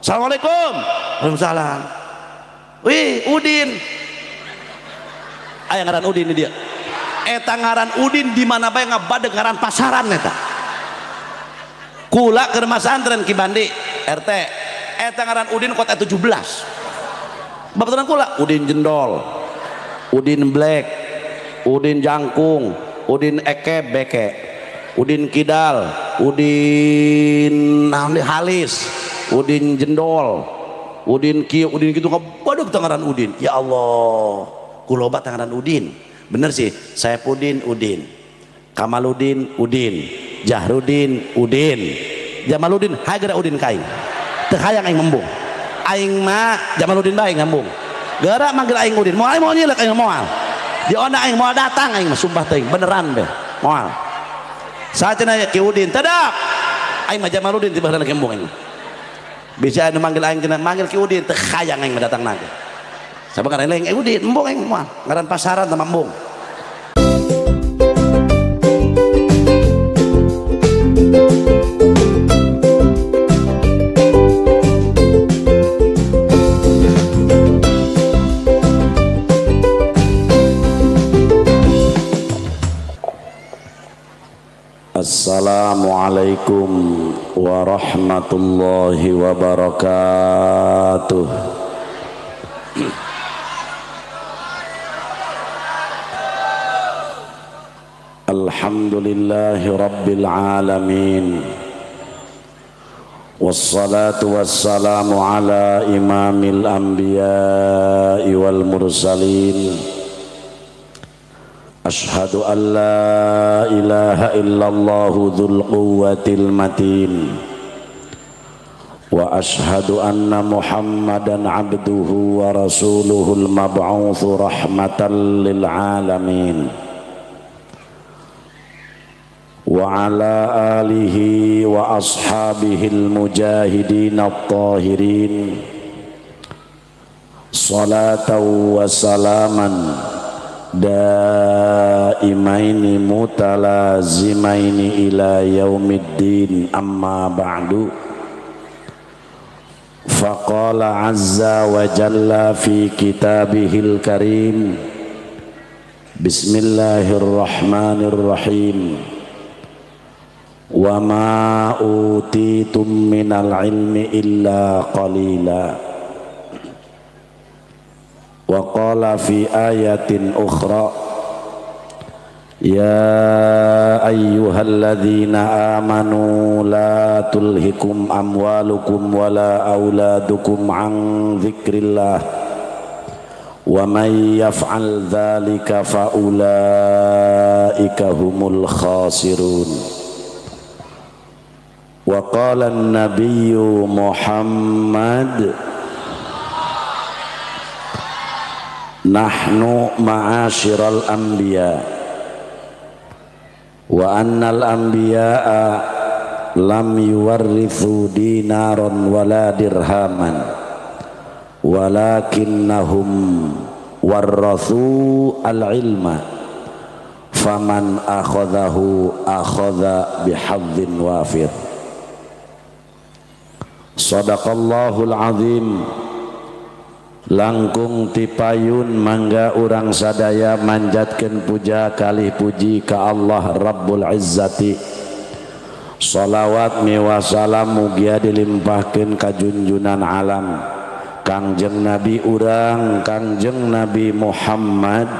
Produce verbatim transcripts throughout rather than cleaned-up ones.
Assalamualaikum. Waalaikumsalam. Wih, Udin. Aya ngaran Udin dia. Eta ngaran Udin di mana bae ngabadeg ngaran pasaran eta. Kula ke rumah santren Kibandi R T. Eta ngaran Udin kota tujuh belas. Babaturan kula Udin Jendol, Udin Black, Udin Jangkung, Udin Eke Beke, Udin Kidal, Udin Halis, Udin Jendol, Udin Kieu, Udin gitu ngabadeg ngaran Udin. Ya Allah, kuloba ngaran Udin. Bener sih, Saipudin Udin, Kamaludin Udin, Jahrudin Udin, Jamaludin hagera Udin kaing. Teu hayang aing membung. Aing mah Jamaludin bae ngambung. Gara manggil aing Udin, moal moal nyilek aing moal. Di onda aing moal datang aing mah sumpah teuing beneran be. Moal. Sacenah Ki Udin, tedap. Aing mah Jamaludin tiba heula ngembung aing. Bisa anu manggil aing cenah manggil Ki Udin teu hayang aing mendatang nage. Sabab ngaran aing Udin, embung aing moal. Ngaran pasaran teh embung. Assalamualaikum warahmatullahi wabarakatuh. Alhamdulillahi rabbil alamin. Wassalatu wassalamu ala imamil anbiya'i wal mursalin. Ashhadu an la ilaha illallahu dzul quwwatil matin wa ashhadu anna Muhammadan abduhu wa rasuluhul mab'utsu rahmatan lil alamin wa ala alihi wa ashabihil mujahidin at-tahirin salatan wa salaman daimaini mutalazimaini ila yaumiddin amma ba'du. Faqala azza wa jalla fi kitabihil karim, bismillahirrahmanirrahim, wa ma utitum minal ilmi illa qalila. Wa qala fi ayatin ukhra, ya ayyuhalladzina amanu la tulhikum amwalukum wala auladukum an dzikrillah wa may yaf'al dzalika fa ulaika humul khasirun. Wa qala an-nabiyyu Muhammad, nahnu ma'asyiral anbiya wa annal anbiya'a lam yuwarrithu dinaron wala dirhaman walakinnahum warrathu al-ilma faman akhadhahu akhadha bihadzin wafir. Sadaqallahul azim. Langkung tipayun mangga urang sadaya manjatkeun puja kalih puji ka Allah Rabbul Izzati. Shalawat miwa salam mugia dilimpahkeun ka junjunan alam Kangjeng Nabi urang Kangjeng Nabi Muhammad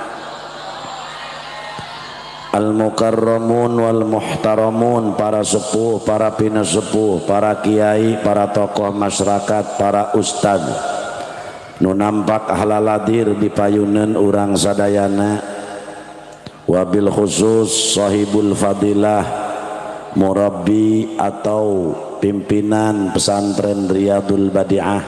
al-mukarramun wal muhtaramun, para sepuh, para pinasepuh, para kiai, para tokoh masyarakat, para ustad nu nampak halaladir di payunan urang sadayana, wabil khusus sahibul fadilah murabbi atau pimpinan pesantren Riyadul Badi'ah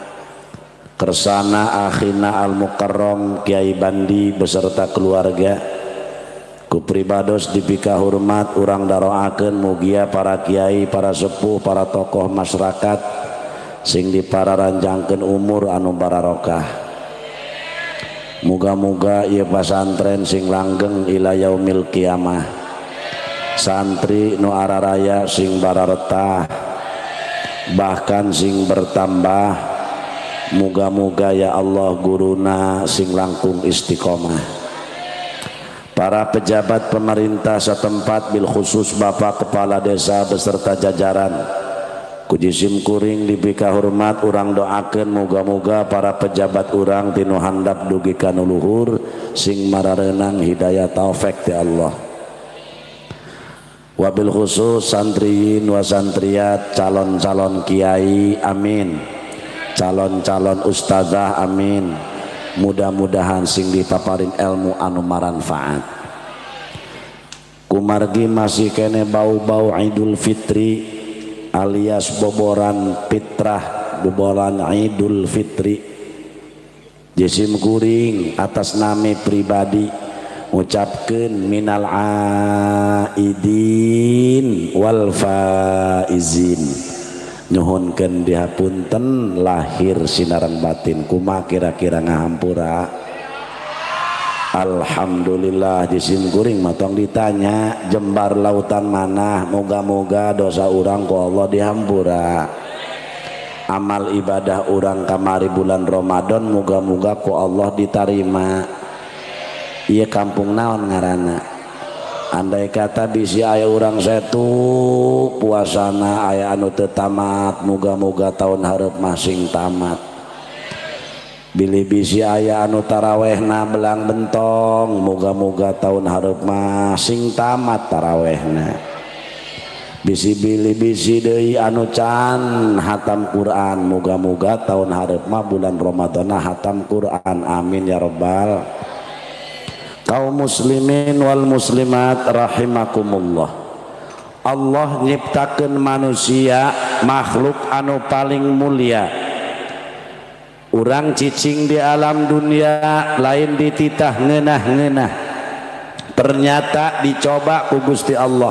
kersana akhina al-mukarram Kiai Bandi beserta keluarga ku pribados dipika hormat urang daroakeun mugia para kiai, para sepuh, para tokoh masyarakat sing dipararanjangkeun umur anu bararokah. Muga-muga ieu pasantren sing langgeng ila yaumil kiamah, santri nu araraya sing bararetah, bahkan sing bertambah. Muga-muga ya Allah guruna sing langkung istiqomah. Para pejabat pemerintah setempat bil khusus Bapak Kepala Desa beserta jajaran kujisim kuring dibika hormat urang doakeun muga-muga para pejabat urang tinu handap dugi kana luhur sing marareunang hidayah taufik ti Allah. Wabil khusus santriyin wa santriyat calon-calon kiai amin, calon-calon ustazah amin, mudah-mudahan sing dipaparin ilmu anu maranfaat. Kumargi masih kene bau-bau Idul Fitri alias boboran fitrah, boboran Idul Fitri. Jisim kuring atas nama pribadi ucapkeun minal aidin wal faizin, nyuhunkeun dihapunten lahir sinareng batin. Kumaha kira-kira ngahampura? Alhamdulillah. Jisim kuring matong ditanya jembar lautan mana, moga-moga dosa urang ku Allah dihampura. Amal ibadah urang kamari bulan Ramadan moga-moga ku Allah ditarima. Iya kampung naon ngaranna? Andai kata bisi aya urang setu puasana aya anu teu tamat, moga-moga tahun hareup masing tamat. Bilih bisi aya anu tarawehna belang bentong, moga-moga tahun hareup masing tamat tarawehna. Bisi bilih bisi deui anu can hatam Quran, moga-moga tahun hareup mah bulan Ramadan hatam Quran. Amin ya rabbal. Kaum muslimin wal muslimat rahimakumullah. Allah nyiptakeun manusia makhluk anu paling mulia. Urang cicing di alam dunia lain dititah ngeunah-ngeunah. Ternyata dicoba ku Gusti Allah.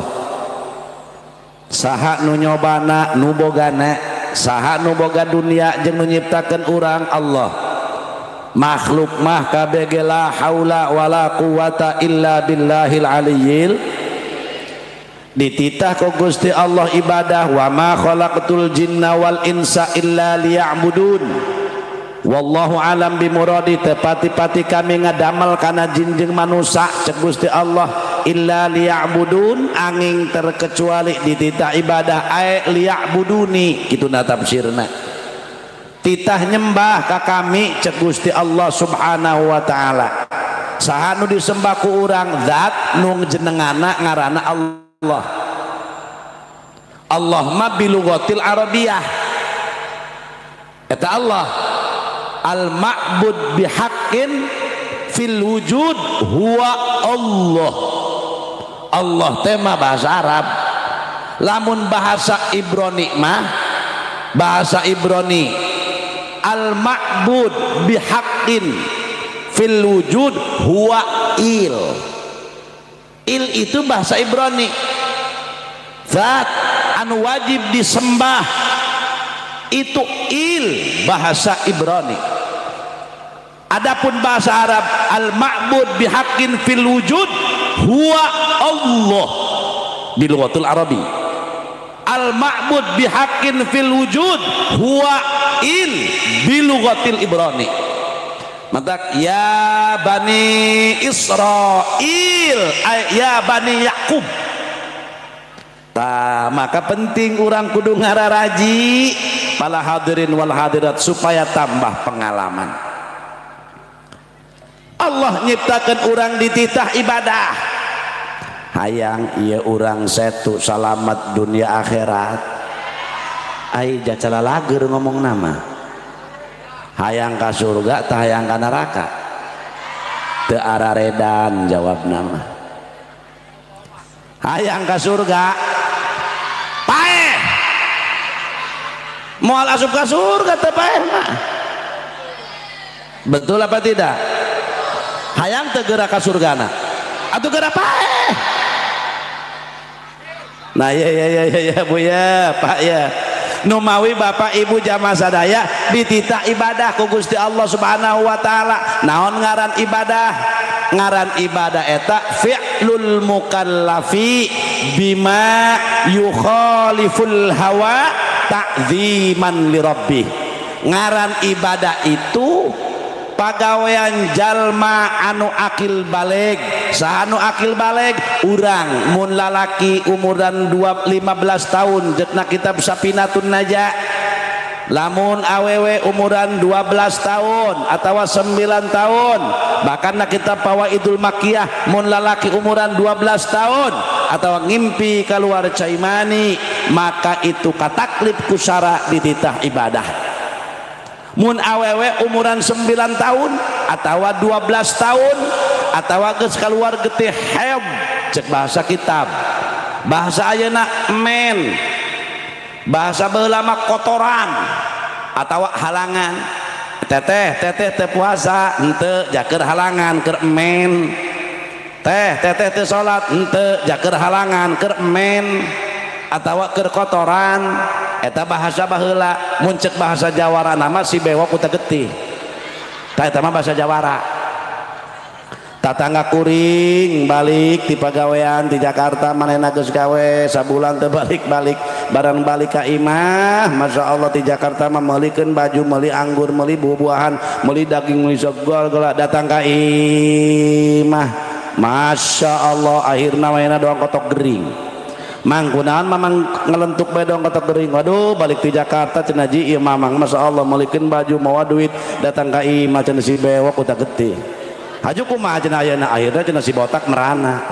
Saha nu nyobana nu bogana, saha nu boga dunia jeung nu nyiptakeun urang? Allah. Makhluk mah kabeh la haula wala quwata illa billahil aliyyil. Dititah ku Gusti Allah ibadah, wa ma khalaqtul jinna wal insa illa liya'budun. Wallahu alam bimuradi. Tepati-pati kami ngadamel kana jin jeung manusia cek Gusti Allah illa liya'budun, angin terkecuali dititah ibadah ay liya'buduni, kituna tafsirna. Titah nyembah ka kami cek Gusti Allah subhanahu wa ta'ala. Saha nu disembah ku urang? Zat nu jenengana ngaranna Allah. Allah ma bilugatil arabiyah eta Allah. Al ma'bud bihaqqin fil wujud huwa Allah. Allah tema bahasa Arab. Lamun bahasa Ibrani mah bahasa Ibrani al ma'bud bihaqqin fil wujud huwa il. Il itu bahasa Ibrani, zat anu wajib disembah itu il bahasa Ibrani. Adapun bahasa Arab al ma'bud bihaqqin fil wujud huwa Allah bilughatil arabi. Al ma'bud bihaqqin fil wujud huwa il bilughatil ibrani. Maka ya bani Israil, ya bani Yakub. Tah maka penting urang kudu ngararaji para hadirin wal hadirat supaya tambah pengalaman. Allah nyiptakeun urang dititah ibadah. Hayang ieu urang setu salamat dunia akhirat. Ai jacala lager ngomong nama. Hayang ka surga tah hayang ka neraka. Teu araredan jawab nama. Hayang ka surga paeh. Moal asup ka surga teu paeh mah. Betul apa tidak? Hayang teu geura ka surgana. Atuh geura paeh. Nah ya ya ya ya, ya Bu ya Pak ya, numawi Bapak Ibu jamaah sadaya dititah ibadah ku Gusti Allah subhanahu wa ta'ala. Naon ngaran ibadah? Ngaran ibadah eta fi'lul mukallafi bima yukhaliful hawa ta'ziman li rabbih. Ngaran ibadah itu pagawean jalma anu akil baleg. Sa anu akil baleg urang mun lalaki umuran lima belas tahun jeung kitab Sapinatun Naja. Lamun awewe umuran dua belas tahun atau sembilan tahun, bahkan kitab Fawaidul Makkiyah mun lalaki umuran dua belas tahun atau ngimpi keluar caimani, maka itu kataklif kusara dititah ibadah. Mun awewe umuran sembilan tahun atau dua belas tahun atau geus keluar getih heb cek bahasa kitab, bahasa ayeuna men, bahasa baheula mah kotoran atau halangan. Teteh teteh teh puasa henteu jaker halangan keur men. Teh teteh teh salat henteu jaker halangan keur men atawa keur kotoran. Eta bahasa baheula. Mun ceuk bahasa Jawara nama si bewok ku teh getih. Tah eta mah bahasa Jawara. Tatangga kuring balik ti pagawean di Jakarta manehna geus gawe sabulan teu balik-balik, barang balik ka imah masya Allah ti Jakarta mah meulikeun baju, meuli anggur, meuli buah-buahan, meuli daging, meuli segala geula datang ka imah masya Allah akhirna manehna doang kotok gering. Mang kunaon mamang ngelentuk bae doang kotok gering. Waduh balik ti Jakarta cenah ji ieu mamang masya Allah meulikeun baju mawa duit datang ka imah cenah si bewok udah getih. Haju kumaha cenah ayeuna akhirna cenah si botak merana.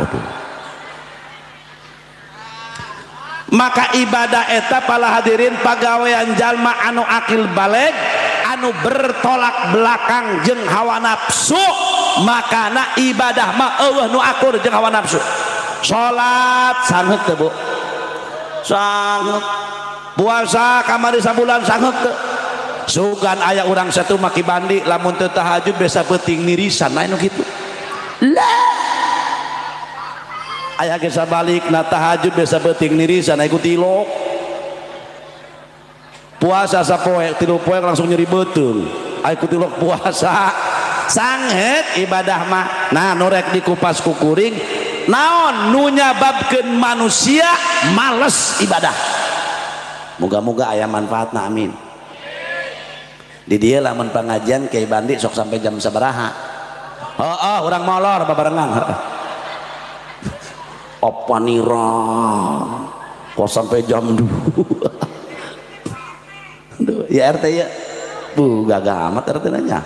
Maka ibadah eta pala hadirin pagawean jalma anu akil baleg anu bertolak belakang jeung hawa nafsu, makana ibadah mah eueuh nu akur jeung hawa nafsu. Salat sangheuk teu Bu? Sangheuk. Puasa kamari sabulan sangheuk teu? Sugan aya urang satu maki bandi lamun teu tahajud biasa peuting nirisan lain nu kitu. Lah. Aya ge sabalikna tahajud biasa peuting nirisan aya ku tilok. Puasa sapoe tilu poe langsung nyeri beuteung. Aya ku tilok puasa. Sangheut ibadah mah. Nah nu rek dikupas ku kuring naon nu nyababkeun manusia males ibadah. Moga-moga aya manfaatna amin. Di dia lamun pengajian Kiai Bandi sok sampai jam sabaraha? Oh, oh urang molor babarengan. Apa nira kok sampai jam dua? Aduh, ya R T ya. Bu gagah amat R T nanya.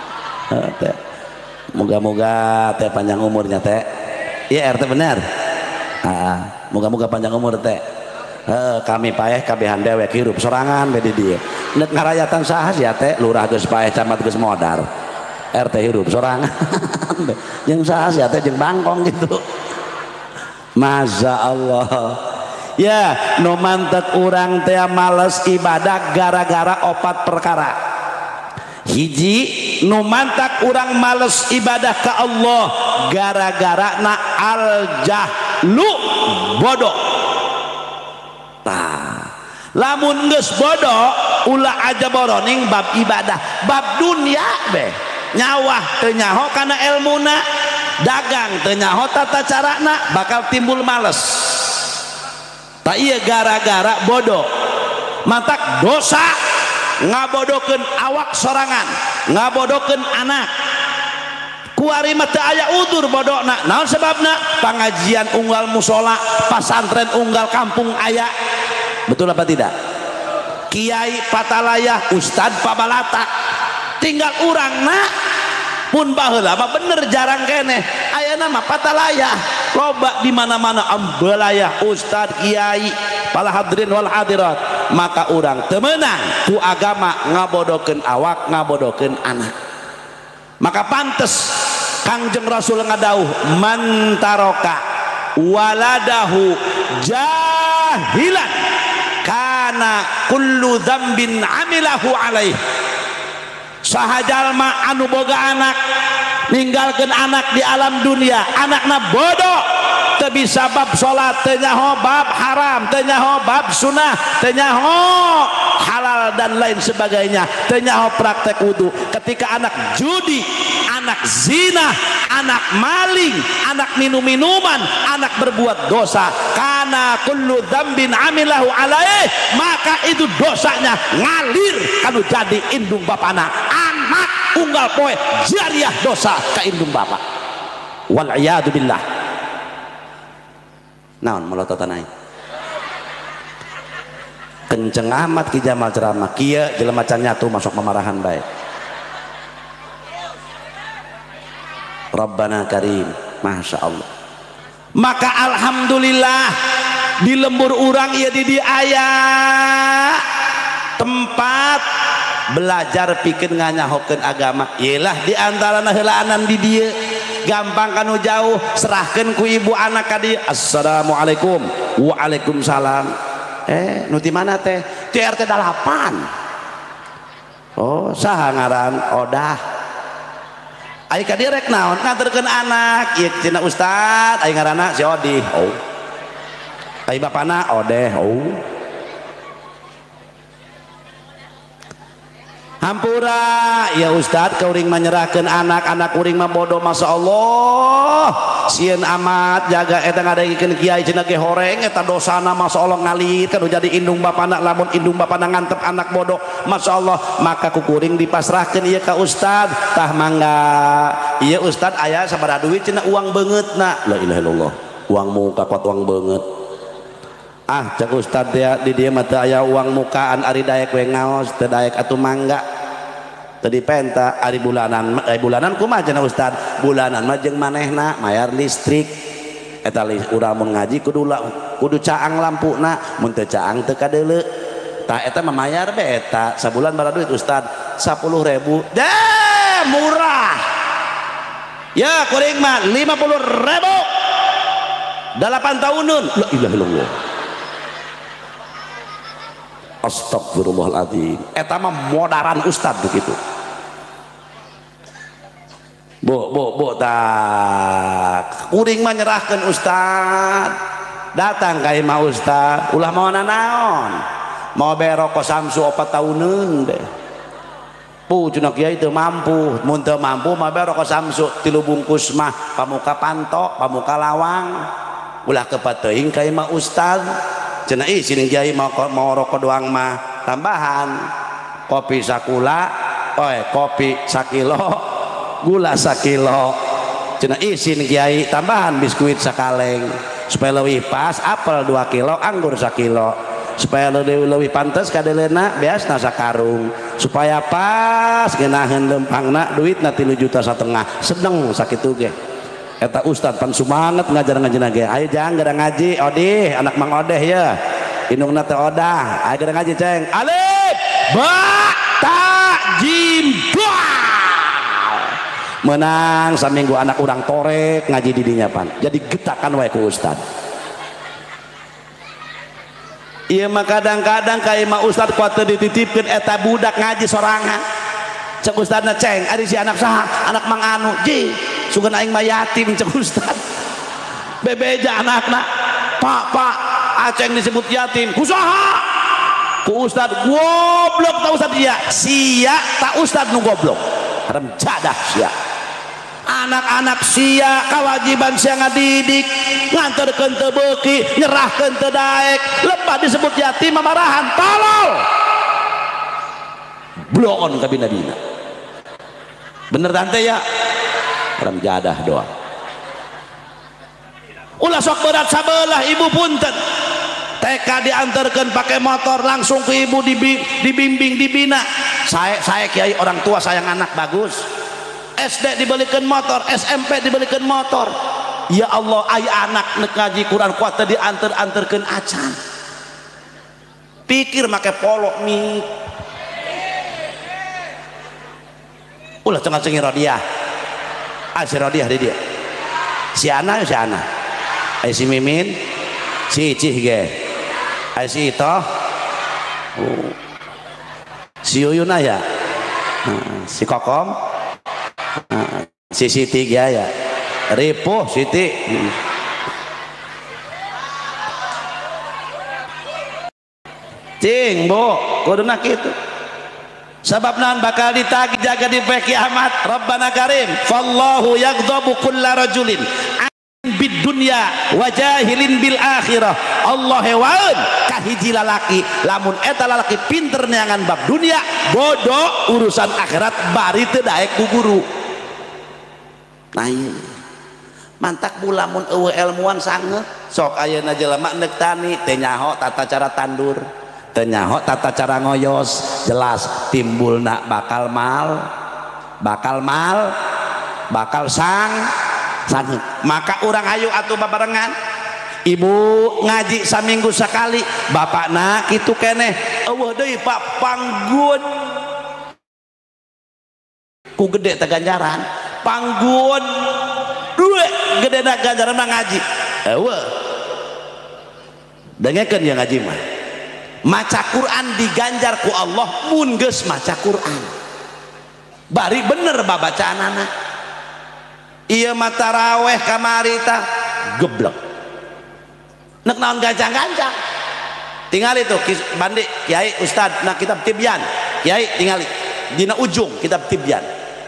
Moga-moga teh panjang umurnya teh. Iya R T benar. Ah, moga-moga panjang umur teh. Eh, kami paeh kabehan dewek hirup sorangan bedi dia. Nek ngarayatan saha sia teh lurah geus paeh camat geus modar. R T hirup sorangan. Jeung saha sia teh jeung bangkong gitu. Masya Allah. Ya, nu mantek urang teh males ibadah gara-gara opat perkara. Hiji, nu mantak urang males ibadah ka Allah gara-gara na al-jahlu bodoh. Nah, lamun geus bodoh ulah aja boroning bab ibadah, bab dunia be nyawah teu nyaho kana ilmuna, dagang teu nyaho tata carana, bakal timbul males. Tak iya gara-gara bodoh mantak dosa ngabodokeun awak sorangan, ngabodokeun anak. Kuari mah teu aya udur bodona. Naon sebabna? Pangajian unggal musola, pasantren unggal kampung aya. Betul apa tidak? Kiai patalayah, ustad pabalata. Tinggal urangna pun baheula mah bener jarang keneh. Ayeuna mah patalayah loba di mana-mana ambelayah ustad kiai pala hadirin wal hadirat. Maka urang teu meunang ku agama ngabodokeun awak, ngabodokeun anak. Maka pantes Kangjeng Rasul ngadauh man taroka waladahu jahilan kana kullu dzambin amilahu alaih. Saha jalma anu boga anak ninggalkeun anak di alam dunia, anakna bodoh, teu bisa bab salat, teu nyaho bab haram, teu nyaho bab sunnah, teu nyaho halal dan lain sebagainya, teu nyaho praktek wudu. Ketika anak judi, anak anak zina, anak maling, anak minum-minuman, anak berbuat dosa, kana kullu dzambin amilahu alaih, maka itu dosanya ngalir kanu jadi indung bapana, anak unggal poe jariah dosa ka indung bapak. Wal iyadu billah. Naon melototanai kenceng amat ki Jamal ceramah kieu jelema can nyatu masuk pemarahan baik. Rabbana Karim, Masya Allah. Maka alhamdulillah di lembur urang ieu di di aya tempat belajar pikeun nganyahokeun agama. Iyalah di antarana heulaanan di dieu gampang kanu jauh serahkeun ku ibu anak ka dieu. Assalamualaikum. Waalaikumsalam. Eh nu ti mana teh? Ti R T delapan. Oh saha ngaran? Odah. Ai ka dieu rek naon? Ngaturkeun anak. Ieu cenah ustad, ai ngaranna si Odi. Oh. Ai bapana Odeh. Oh. Hampura ya Ustad kauring menyerahkan anak-anak kuring mah bodoh Masya Allah sieun amat jaga eta ngadengikeun kiai cenah ge horeng eta dosana Masya Allah ngalit kan jadi indung bapana lamun indung bapana ngantep anak bodoh Masya Allah maka kukuring dipasrahkeun ieu ka Ustad tah mangga ieu Ustad aya sabaraha duit cenah uang beungeutna la ilaha illallah uang muka kuat uang beungeut ah cek Ustad dia di dia mah teu aya uang mukaan ari daek we ngaos teu daek atuh mangga tadi penta ari bulanan ari bulanan kumaha cenah Ustad bulanan mah jeung manehna mayar listrik eta urang mun ngaji kudu kudu caang lampuna mun teu caang teu kadeuleu tah eta mah mayar be eta sabulan baraha duit Ustad sepuluh ribu deh murah ya kuring mah lima puluh ribu delapan tahunun la ilaha illallah. Astagfirullahaladzim eta mah modaran Ustad begitu bu bu bu tak kuring mah nyerahkeun Ustad datang ka imah Ustad ulah mau nanaon mau beroko samsu opat tahuneun deh pu cenah kiai teu mampu mun teu mampu mah beroko samsu tilu bungkus mah pamuka pantok pamuka lawang ulah kepat teuing ka imah Ustad cenah ih sini kiai mau mau rokok doang mah tambahan kopi sakula oi kopi sakilo gula sakilo cenah ih sini kiai tambahan biskuit sakaleng supaya leuwih pas apel dua kilo anggur sakilo supaya leuwih leuwih pantes kadeleuna beasna sakarung supaya pas geunaheun lempangna duitna tilu juta satengah sedeng sakitu ge eta Ustad pan sumanget ngajar ngajina ge ayo jang gara ngaji Odih anak Mang Odeh ya indungna teh Odah ayo gara ngaji ceng alif ba ta jim dua menang saminggu anak urang torek ngaji di dinya pan jadi getakan wae ku Ustad ieu mah kadang-kadang ka imah Ustad kuat teu dititipkeun eta budak ngaji sorangan cek Ustadna ceng ari si anak saha anak Mang Anu ji sugan aing mah yatim cek Ustad bebeja anakna pak pak aceng disebut yatim kusaha ku Ustad goblok tak Ustad dia sia tak Ustad nu goblok haram jadah sia anak-anak sia kewajiban sia ngadidik nganterkeun teu beuki nyerahkeun teu daek lepas disebut yatim marahan tolol bloon ka bina-bina bener tante ya haram jadah doang ulah sok berat sabelah ibu punten T K diantarkan pakai motor langsung ke ibu dibimbing dibina saya saya kiai orang tua sayang anak bagus S D dibelikan motor S M P dibelikan motor ya Allah ayah anak ngaji Quran kuat diantar-antarkan acan pikir make polok mi ulah cengar-cengir rodiah ah si rodiah di dia si Ana si Ana ay si Mimin si Icih ge ay si Ito oh. si Yuyun ya nah, si Kokom nah, si Siti ge ya Ripuh Siti hmm. Cing bu kuduna kitu Sebab nan bakal ditagi jaga di poe kiamat. Rabbana karim fallahu yaghdabu kulla rajulin bid dunya wa jahilin bil akhirah. Allah hewan kahiji lalaki lamun eta lalaki pinter neangan bab dunia, bodoh urusan akhirat, bari teu daek ku guru. Nah ieu mantak bulamun eueuh ilmuwan sanget sok ayeuna jelema neuk tani teh nyaho tata cara tandur, teu nyaho tata cara ngoyos, jelas timbulna bakal mal, bakal mal, bakal sang sanget. Maka urang ayu atuh babarengan, ibu ngaji saminggu sekali, bapakna kitu keneh eueuh deui Pak panggun ku gede teh ganjaran, panggun duwe gede na ganjaran ngaji eueuh dengekeun ya ngaji mah. Maca Quran diganjar ku Allah mun geus maca Quran, bari bener babacaanana. Ieu mah taraweh kamari tah geblek nek naon gancang-gancang tingali tuh bandi kiai ustad na kitab tibyan kiai tingali dina ujung kitab tibyan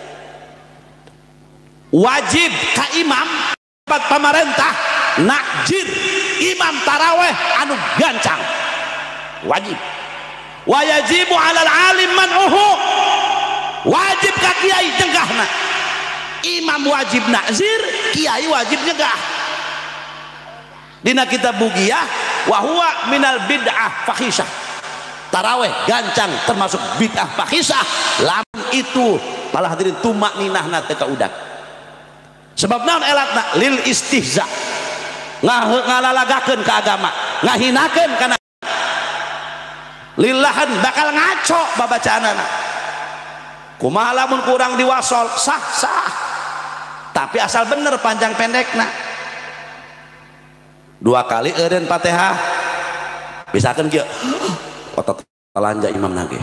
wajib ka imam pamarentah nakjir imam taraweh anu gancang wajib. Wayajibu alal alim man'uhu, wajib ka kiai cegahna. Imam wajib nakzir, kiai wajib nyegah. Dina kitab bugiyah wa huwa minal bid'ah fakhisah. Taraweh gancang termasuk bid'ah fakhisah. Lamun itu malah hadirin tumak ninahna teu kaudak. Sebab naon elatna lil istihza. Ngalalagakeun ka agama, ngahinakeun kana lillahan bakal ngaco babacaanana. Kumaha lamun kurang diwasol sah sah, tapi asal bener panjang pendekna. Dua kali eureun Fatihah bisakeun kieu otot talanja imam nage.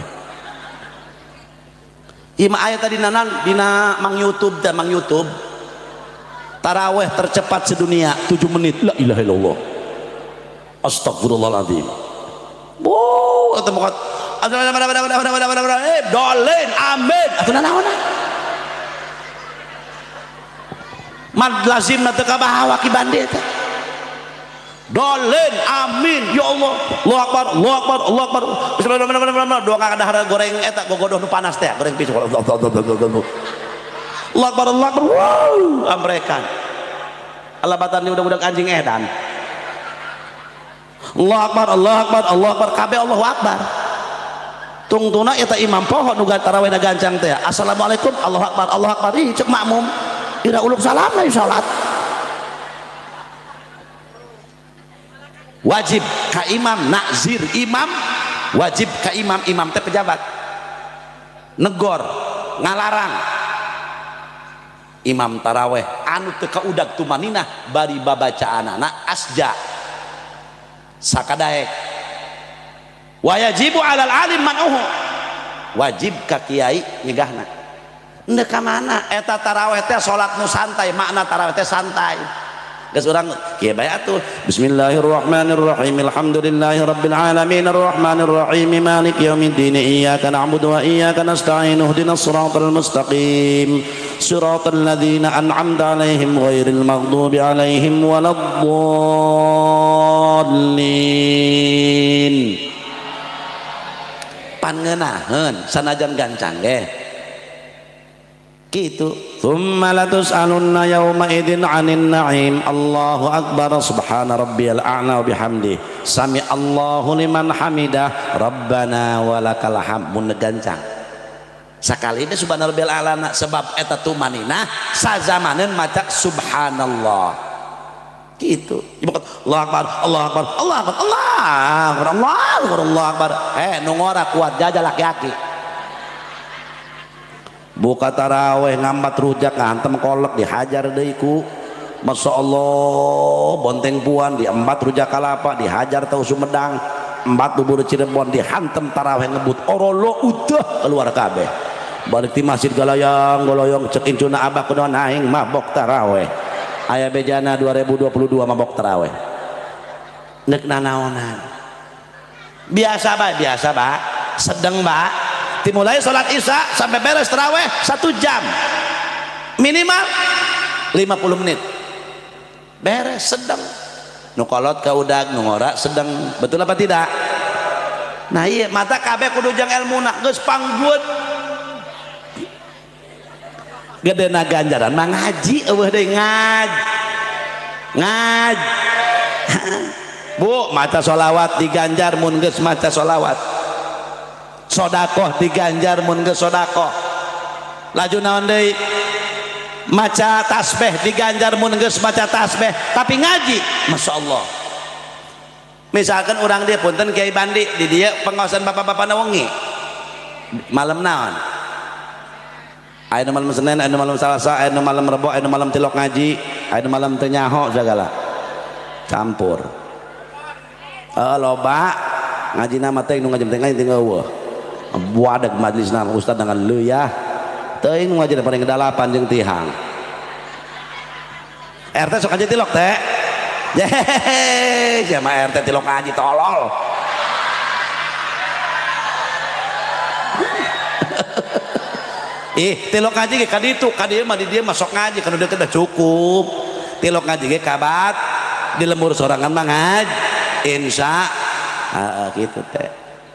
Ima aya tadi nanan dina Mang YouTube dan Mang YouTube taraweh tercepat sedunia tujuh menit. La ilaha illallah. Astagfirullahaladzim. Wow, atau mukot eh dolen amin atau nanaona mad lazim na teu kabahawa ki bande eta dolen amin ya Allah Allahu akbar Allahu akbar Allahu akbar bismillahirrahmanirrahim doa kadahar goreng eta gogodoh nu panas teh goreng pisau Allahu akbar Allahu akbar wow amrekan alabatan udah-udah anjing edan Allah akbar Allah akbar Allah akbar kabeh Allahu akbar tungtuna eta imam poho nu tarawehna gancang teh assalamualaikum Allahu akbar Allahu akbar ih cek makmum ira uluk salam na salat. Wajib ka imam nakzir imam wajib ka imam imam teh pejabat negor ngalarang imam taraweh anu teu kaudag tumaninah bari babacaanana asja sakadaek. Wayajibu alal alim man'uhu, wajib ka kiai nyegahna. Endeu ka mana eta taraweh teh salat nu santai, makna taraweh teh santai. Geus urang kieu bae atuh. Bismillahirrahmanirrahim. Alhamdulillahirabbil alamin arrahmanir rahim maliki yaumiddin iyyaka na'budu wa iyyaka nasta'in ihdinas siratal mustaqim siratal ladzina an'amta 'alaihim ghairil maghdubi 'alaihim waladdallin. Pan ngeunaheun sanajan gancang ge kitu. Tsumma latus'alunna yauma idzin 'anin na'im. Allahu akbar subhana rabbiyal a'la wa bihamdi sami Allahu liman hamidah rabbana walakal hamd. Mun gancang sakali teh subhana rabbiyal a'la sebab eta tumaninah sazamaneun maca subhanallah gitu. Allah akbar Allah akbar Allah akbar Allah akbar Allah akbar Allah akbar. Eh nu ngora kuat jaja laki-laki buka taraweh ngambat rujak ngantem kolek dihajar deui ku Masya Allah bonteng puan diembat rujak kalapa dihajar tahu Sumedang embat bubur Cirebon dihantem taraweh ngebut orolo udah keluar kabeh balik di masjid galayang goloyong cek incuna abah kunaon aing mabok taraweh aya bejana dua ribu dua puluh dua mabok taraweh neuk nanaonan biasa ba biasa ba sedeng ba dimulai sholat isya sampai beres taraweh satu jam minimal lima puluh menit beres sedang nukolot kaudag nungora sedang, betul apa tidak? Nah iya mata kabeh kudu jang ilmu nak geus panggueut gedena ganjaran mah ngaji eueuh deui ngaj ngaj Bu maca sholawat diganjar mun geus maca sholawat, sodakoh diganjar mun geus sodakoh, laju naon deui maca tasbih diganjar mun geus maca tasbih, tapi ngaji masya Allah. Misalkan orang dia punten Kiai Bandi di dia pengawasan bapak-bapak nawangi malam naon aya malam Senin, aya malam Selasa, aya malam Rebo, aya malam tilok ngaji, aya malam teu nyaho segala campur. Uh, loba ngaji nama teh nu ngaji teh ngaji teh eueuh buadeg majlisna ustad dengan leuyah teuing nu ngaji paling kedalapan jeung tihang R T sok ngaji tilok teh yeay sama R T tilok ngaji tolol ih tilok ngaji ge kaditu kadieu mah di dieu mah sok ngaji kana deukeut udah cukup tilok ngaji ge kabat di lembur sorangan mah ngaji insya ah, gitu teh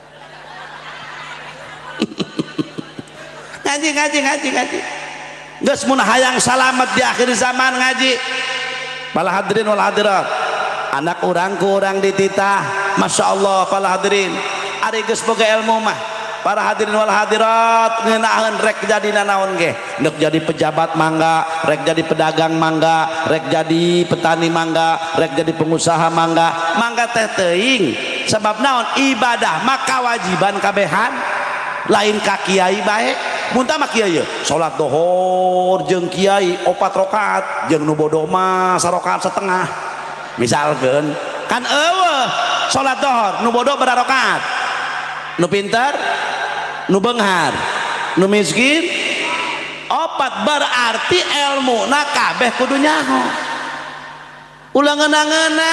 ngaji ngaji ngaji ngaji geus mun hayang salamet di akhir zaman ngaji. Para hadirin wal hadirat anak urang ku urang dititah masya Allah. Para hadirin ari geus boga ilmu mah para hadirin wal hadirat ngeunaheun rek jadi nanaon ge neuk jadi pejabat mangga, rek jadi pedagang mangga, rek jadi petani mangga, rek jadi pengusaha mangga mangga teh teuing sebab naon ibadah mah kawajiban kabehan lain ka kiai bae muntah mah kiai salat dohor jeung kiai opat rakaat jeung nu bodoh mah sarakaat setengah misalkeun kan eueuh salat dohor nu bodoh berapa rakaat nu pinter nu beunghar nu miskin opat berarti ilmu na kabeh kudu nyaho ulah ngeuna-ngeuna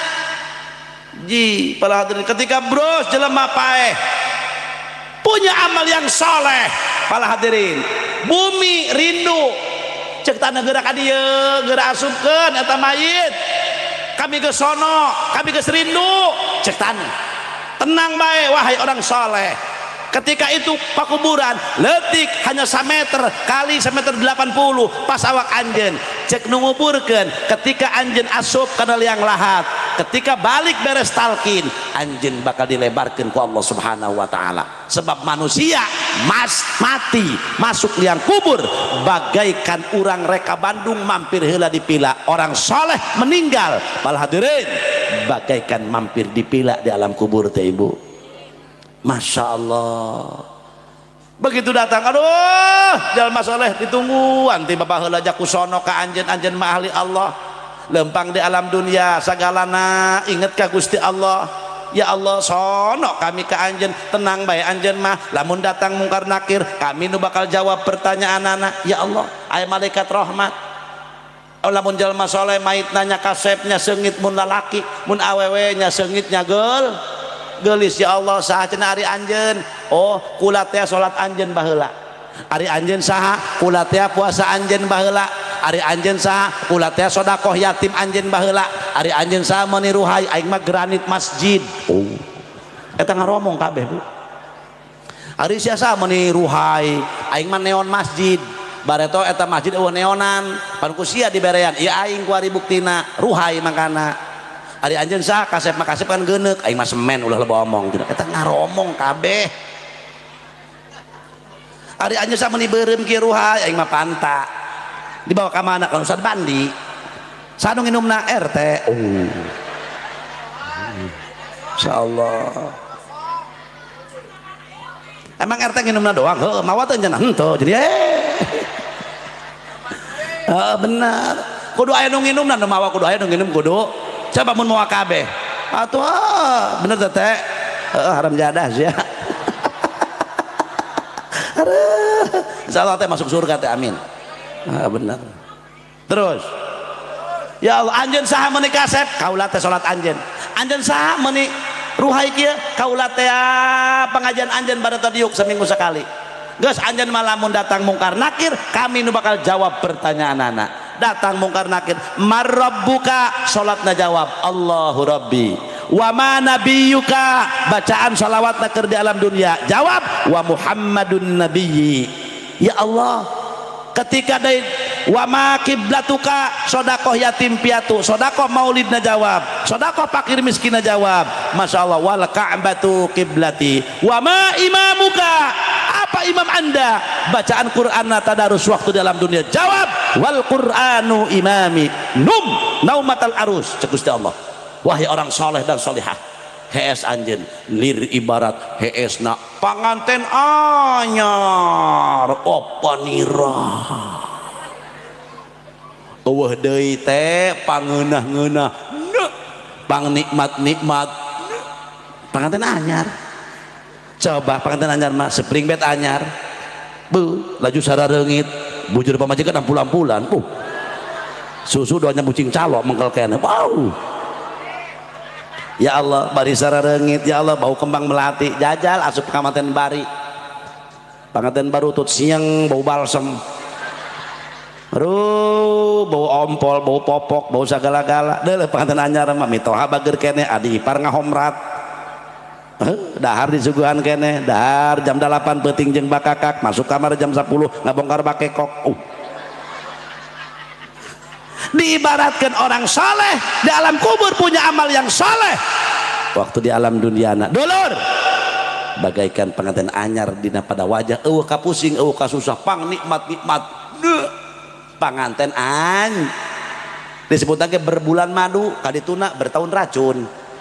ji para hadirin ketika bros jelema paeh punya amal yang soleh para hadirin bumi rindu cek tanah gerak adieu gerak asupkeun eta mayit kami ke sono kami ke rindu cek tanah tenang bae wahai orang soleh. Ketika itu pakuburan letik hanya sameter kali sameter delapan puluh pas awak anjen cek nunguburkan ketika anjen asup kana liang lahat ketika balik beres talkin anjen bakal dilebarkan ku Allah subhanahu wa ta'ala sebab manusia mas mati masuk liang kubur bagaikan orang reka Bandung mampir heula di pila orang soleh meninggal pal hadirin bagaikan mampir di pila di alam kubur teh ibu. Masya Allah begitu datang aduh jalma soleh ditungguan ti bapak heula jak kusono ka anjeun-anjeun mah ahli Allah lempang di alam dunia sagalana inget ka Gusti Allah ya Allah sono kami ka anjeun tenang bae anjeun mah lamun datang mungkar nakir kami nu bakal jawab pertanyaan anak ya Allah aya malaikat rahmat lamun jalma soleh mait nanya kasepnya seungit mun lalaki mun awewe nya seungitnya geul gelis ya Allah saha cenah ari anjeun oh kula teh salat anjeun baheula ari anjeun saha kula teh puasa anjeun baheula ari anjeun saha kula teh sedekah yatim anjeun baheula ari anjeun saha meuni ruhai aing mah granit masjid oh eta ngaromong kabeh Bu ari sia saha meuni ruhai aing mah neon masjid bareto eta masjid eueuh neonan pan ku sia diberean ieu aing ku ari buktina ruhai mangkana ari anjeun sah kasep mah kasep kan geuneuk aing mah semen ulah loba omong gitu eta ngaromong kabeh ari anjeun sah meuni beureum kieu ruhai aing mah panta dibawa ka mana ka Ustad Bandi sanu nginumna R T oh insyaallah emang R T nginumna doang heuh mawa teh cenah henteu jadi eh heeh bener kudu aya nu nginumna nu mawa kudu aya nu nginum kudu coba mun mau kabeh atuh ah bener teh teh heeh haram jadah sia insyaallah teh masuk surga teh amin ah bener terus ya Allah anjeun saha meuni kasep kaula teh salat anjeun anjeun saha meuni ruhai kieu kaula teh pengajian anjeun pada tadiuk seminggu sekali geus anjeun malamun datang mungkar nakir kami nu bakal jawab pertanyaan anak datang mungkar nakir marrabbuka salatna jawab Allahu rabbi wa ma nabiyyuka bacaan salawatna keur di alam dunia jawab wa Muhammadun nabiyyi ya Allah ketika dari wa ma kiblatuka sodakoh yatim piatu sodakoh maulidna jawab sodakoh fakir miskinna jawab masya Allah wal ka'batu kiblati wa ma imamuka apa imam anda bacaan Quran tadarus waktu dalam dunia jawab wal Qur'anu imami num naumatal arus cek Gusti Allah wahai orang soleh dan solihah hees anjen lir ibarat hees na panganten anyar opanirah eueuh deui teh pangeunah-ngeunah pang nikmat-nikmat panganten anyar coba panganten anyar mah spring bed anyar bu laju sarareungit bujur pamajikan ampulan-ampulan uh susu doanya bucing calo mengkel kene wow ya Allah bari sarareungit ya Allah bau kembang melati jajal asup kamanten bari panganten baru tut siang bau balsem aduh bau ompol bau popok bau segala-gala deuleuh panganten anyar mah mitoha bager kene adi ipar ngahomrat dahar disuguhan kene dahar jam delapan peuting jeung bakakak masuk kamar jam sepuluh ngabongkar bakekok uh. Diibaratkan orang saleh di alam kubur punya amal yang saleh waktu di alam duniana dulur bagaikan pengantin anyar dina pada wajah eueuh kapusing eueuh kasusah pang nikmat-nikmat panganten an disebut lagi berbulan madu kadituna bertahun racun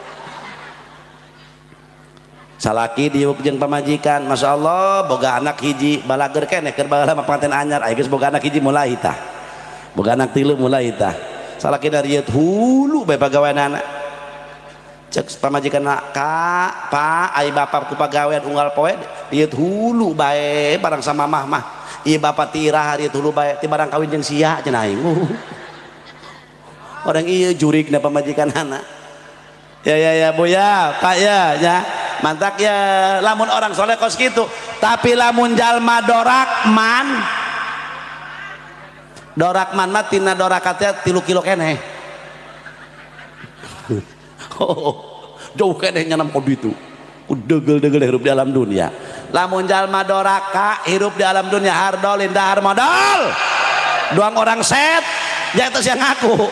salaki diuk jeung pamajikan masya Allah boga anak hiji balager keneh keur baheula panganten anyar aya geus boga anak hiji mulai tah boga anak tilu mulai tah salaki dariet hulu bae pagaweanana cek pamajikan ka pa ai bapak ku pagawean unggal poe diet hulu bae barang sama mah mah ieu bapak tirah hari hulu bae ti barang kawin jeung sia cenah aing orang ieu jurigna pamajikanana ya ya ya bu ya pak ya ya mantak ya lamun orang soleh kos gitu tapi lamun jalma dorakman dorakman mah tina dorakatnya tilu kilo keneh oh, jauh keneh nyanam kodi itu degel-degel hirup di alam dunia lamun jalma doraka hirup di alam dunia hardolin dahar modal doang orang set jatuh yang ngaku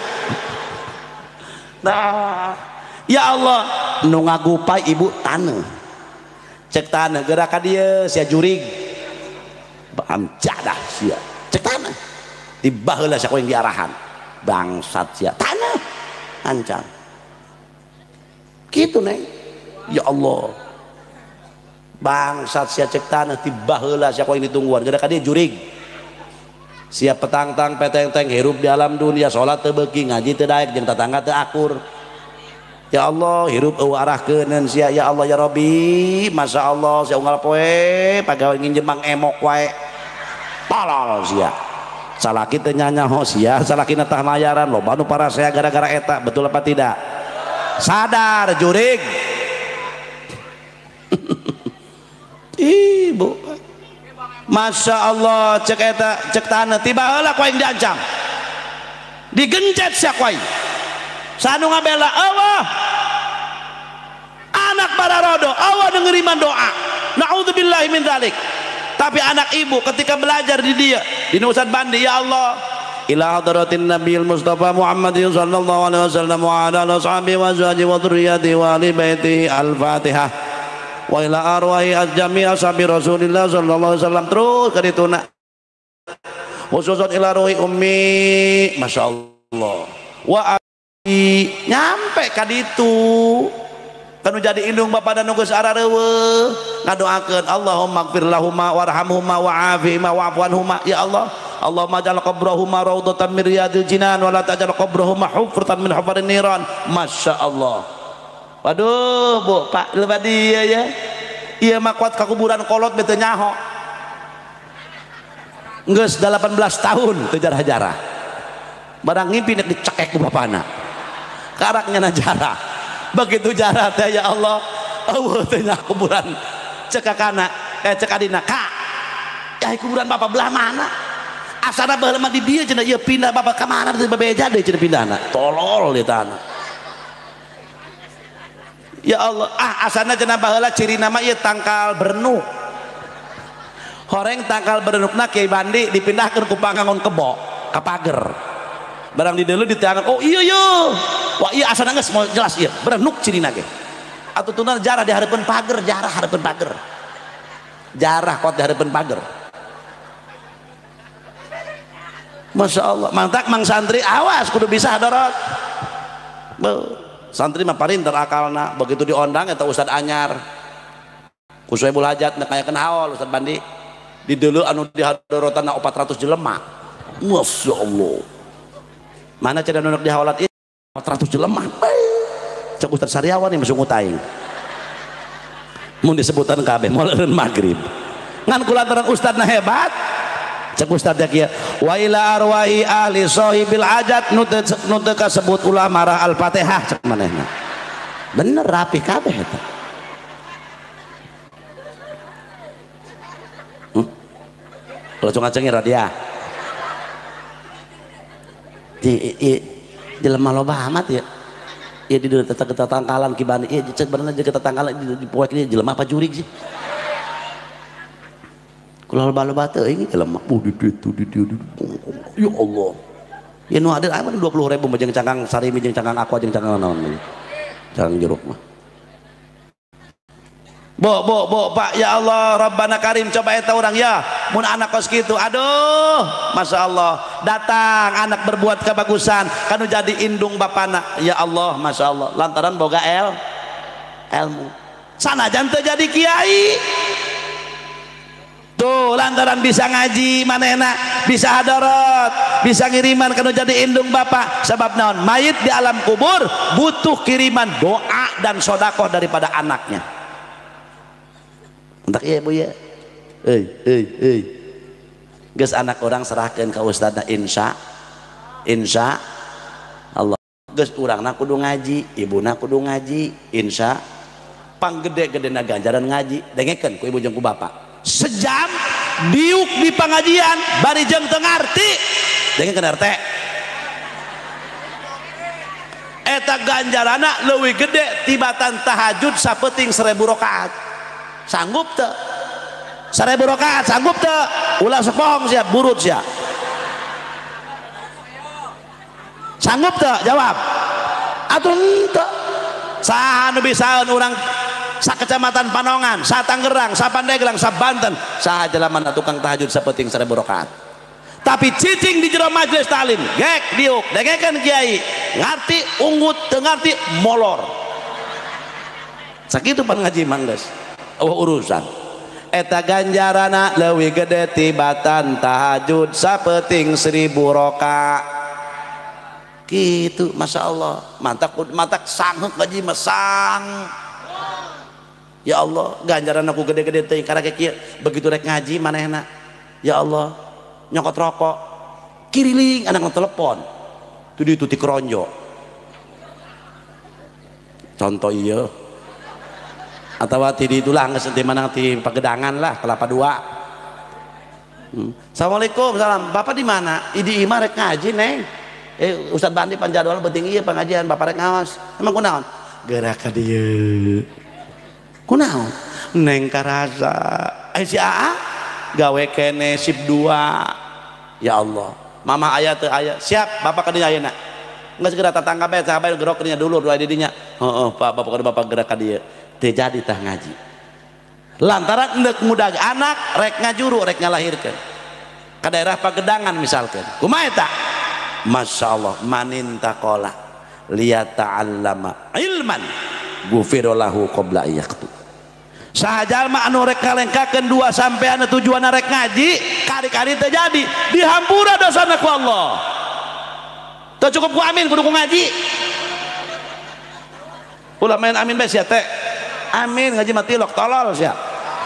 nah ya Allah nu ngagupai ibu taneuh cek taneuh gerak ka dieu sia jurig amjadah sia cek taneuh tiba heula sia yang diarahan bangsat sia taneuh ancam gitu neng ya Allah bangsat sia cek taneuh tiba heula sia yang ditungguan gerak ka dieu jurig sia petang-tang peteng-teng hirup di alam dunia salat teu beuki ngaji teu daek jeung tatangga teu akur ya Allah hirup eueuh arahkeuneun sia ya Allah ya Rabbi masya Allah sia unggal poe pagawe nginjem mang emok wae tolol sia salaki teu nyanyaho sia salakina tah mayaran loba nu parasea gara-gara eta betul apa tidak sadar jurig ibu masya Allah cek eta cek taneuh tiba heula ku aing diancam digencet sia ku aing sanu ngabela Allah anak bararodo Allah ngeriman doa naudzubillahi min dzalik tapi anak ibu ketika belajar di dia di Nusan Bandi ya Allah ila hadratin nabiyil mustafa Muhammadin sallallahu alaihi wasallam wa ala ashabihi wa azwajihi wa dzurriyyatihi wa ali baitihi al-fatihah wa ila arwahi ajami ashabi rasulillah sallallahu alaihi wasallam terus ka dituna khususan ila ruhi ummi masya Allah wa nyampe kaditu kanu jadi indung bapa dan geus ararewe ngadoakeun Allahumma ighfir lahumma warhamhuma wa'afihima wa'fu anhuma ya Allah Allahumma ja'al qabrahuma raudhatan min riyadil jinan wa la taj'al qabrahuma hufratan min hufarin niran masya Allah waduh bu pak lebat dia ya iya mah kuat ka kuburan kolot bete nyaho geus delapan belas tahun teu jarah-jarah barang ngimpi nek dicekek ku bapana karaknya najara begitu jarak ya Allah eueuh teh nya kuburan cek kana eh cek adina ka ya kuburan bapak belah mana asana baheula mah di dieu cenah ieu pindah bapak ka mana teh bebeja deui cenah pindahna tolol di tanah. Ya Allah, ah asana cenah baheula ciri nama ieu tangkal berenuk. Horeng tangkal berenukna Kiai Bandi dipindahkeun ku pangangon kebo ka pager. Barang di deuleu diteangan, oh iya iya. Wah iya asana geus moal jelas ieu, berenuk cirina ge. Atutunna jarah di hareupeun pager, jarah hareupeun pager. Jarah kot di hareupeun pager. Masya Allah, mantak mang santri awas kudu bisa hadarat. Santri mah parinter akalna begitu diondang eta Ustad anyar ku Soebul Hajat nek kayakeun haol Ustad Bandi di deuleu anu dihadarotana empat ratus jelema. Masya Allah, mana cenah nu di haolat ieu empat ratus jelema cek Ustad Saryawan yang masuk ngutaing mun disebutan kabeh moal eureun magrib ngan kulantaran ustadna hebat cek ustad kieu wa ila arwahi ahli sahibil hajat nu teu kasebut ulah marah al-fatihah cek manehna bener rapi kabeh eta hmm? Kalau cuma ngacengin radia di jelema loba amat ya ya di deuleu tetep tetangkalan kibani ieu cek benerna jeung tetangkalan di poek ieu jelema apa jurig sih kalau loba-loba teuing jelema uh di ditu di ditu ya Allah ya nu ada aya dua puluh ribu jeung cangkang sarimi jeung cangkang aqua jeung cangkang naon cangkang jeruk mah bo bo bo Pak ya Allah Rabbana Karim coba eta urang ya mun anak kos kitu aduh Masya Allah datang anak berbuat kebagusan kanu jadi indung bapana ya Allah Masya Allah lantaran boga el ilmu sanajan teu jadi kiai tuh lantaran bisa ngaji manehna bisa hadarat bisa ngiriman kanu jadi indung bapak sebab naon mayit di alam kubur butuh kiriman doa dan sodakoh daripada anaknya entak iya bu ya euy euy euy geus anak orang serahkeun ka ustadna insya insya Allah geus urangna kudu ngaji ibuna kudu ngaji insya panggede-gedena ganjaran ngaji dengekeun ku ibu jeung ku bapak sejam diuk di pengajian bari jeung teu ngarti dengekeun R T eta ganjarana leuwih gede tibatan tahajud sapeuting seribu rakaat sanggup teu seribu rakaat sanggup teu ulah sepohong sia burut sia sanggup teu jawab atuh henteu saha nu bisaeun urang sakecamatan Panongan sa Tangerang sa Pandeglang sa Banten saha jelema tukang tahajud sapeuting seribu rakaat tapi cicing di jero majelis taklim gek diuk dengekeun kiai ngarti unggut teu ngarti molor sakitu pan ngaji manggeus oh urusan eta ganjarana leuwih gede tibatan tahajud sapeuting seribu rakaat gitu Masya Allah mantak mantak sangheuk ngaji mah sang ya Allah ganjaran aku gede-gede teuing karena kieu begitu rek ngaji manehna ya Allah nyokot rokok kiriling anak telepon tu ditu ti keronjo contoh ieu atau ti di tulang geus teh manang ti Pagedangan lah Kelapa Dua hmm. Assalamualaikum salam bapak di mana di imah rek ngaji neng eh Ustad Bandi panjadwal penting ieu pengajian bapak rek ngaos emang kunaon gerak ka dieu kunaon neng karasa eh si Aa gawe kene sip dua ya Allah mama aya teu aya siap bapak ka dieu ayeuna geus segera tatangga bae sahabat gerok nya dulu dua didinya heeh Pak bapak kudu bapak gerak ka dieu teu jadi tah ngaji lantaran endek mudag anak rek ngajuru rek ngalahirkeun ka daerah Pagedangan misalkan kumaha eta Masya Allah manin taqala liyata'allama ilman gufira lahu qabla ayyaktu saha jalma anu rek kalengkakeun dua sampean tujuanna rek ngaji kari-kari teu jadi dihampura dosana ku Allah teu cukup ku amin kudu ku ngaji ulah main amin bae sia teh amin ngaji mati lok tolol sia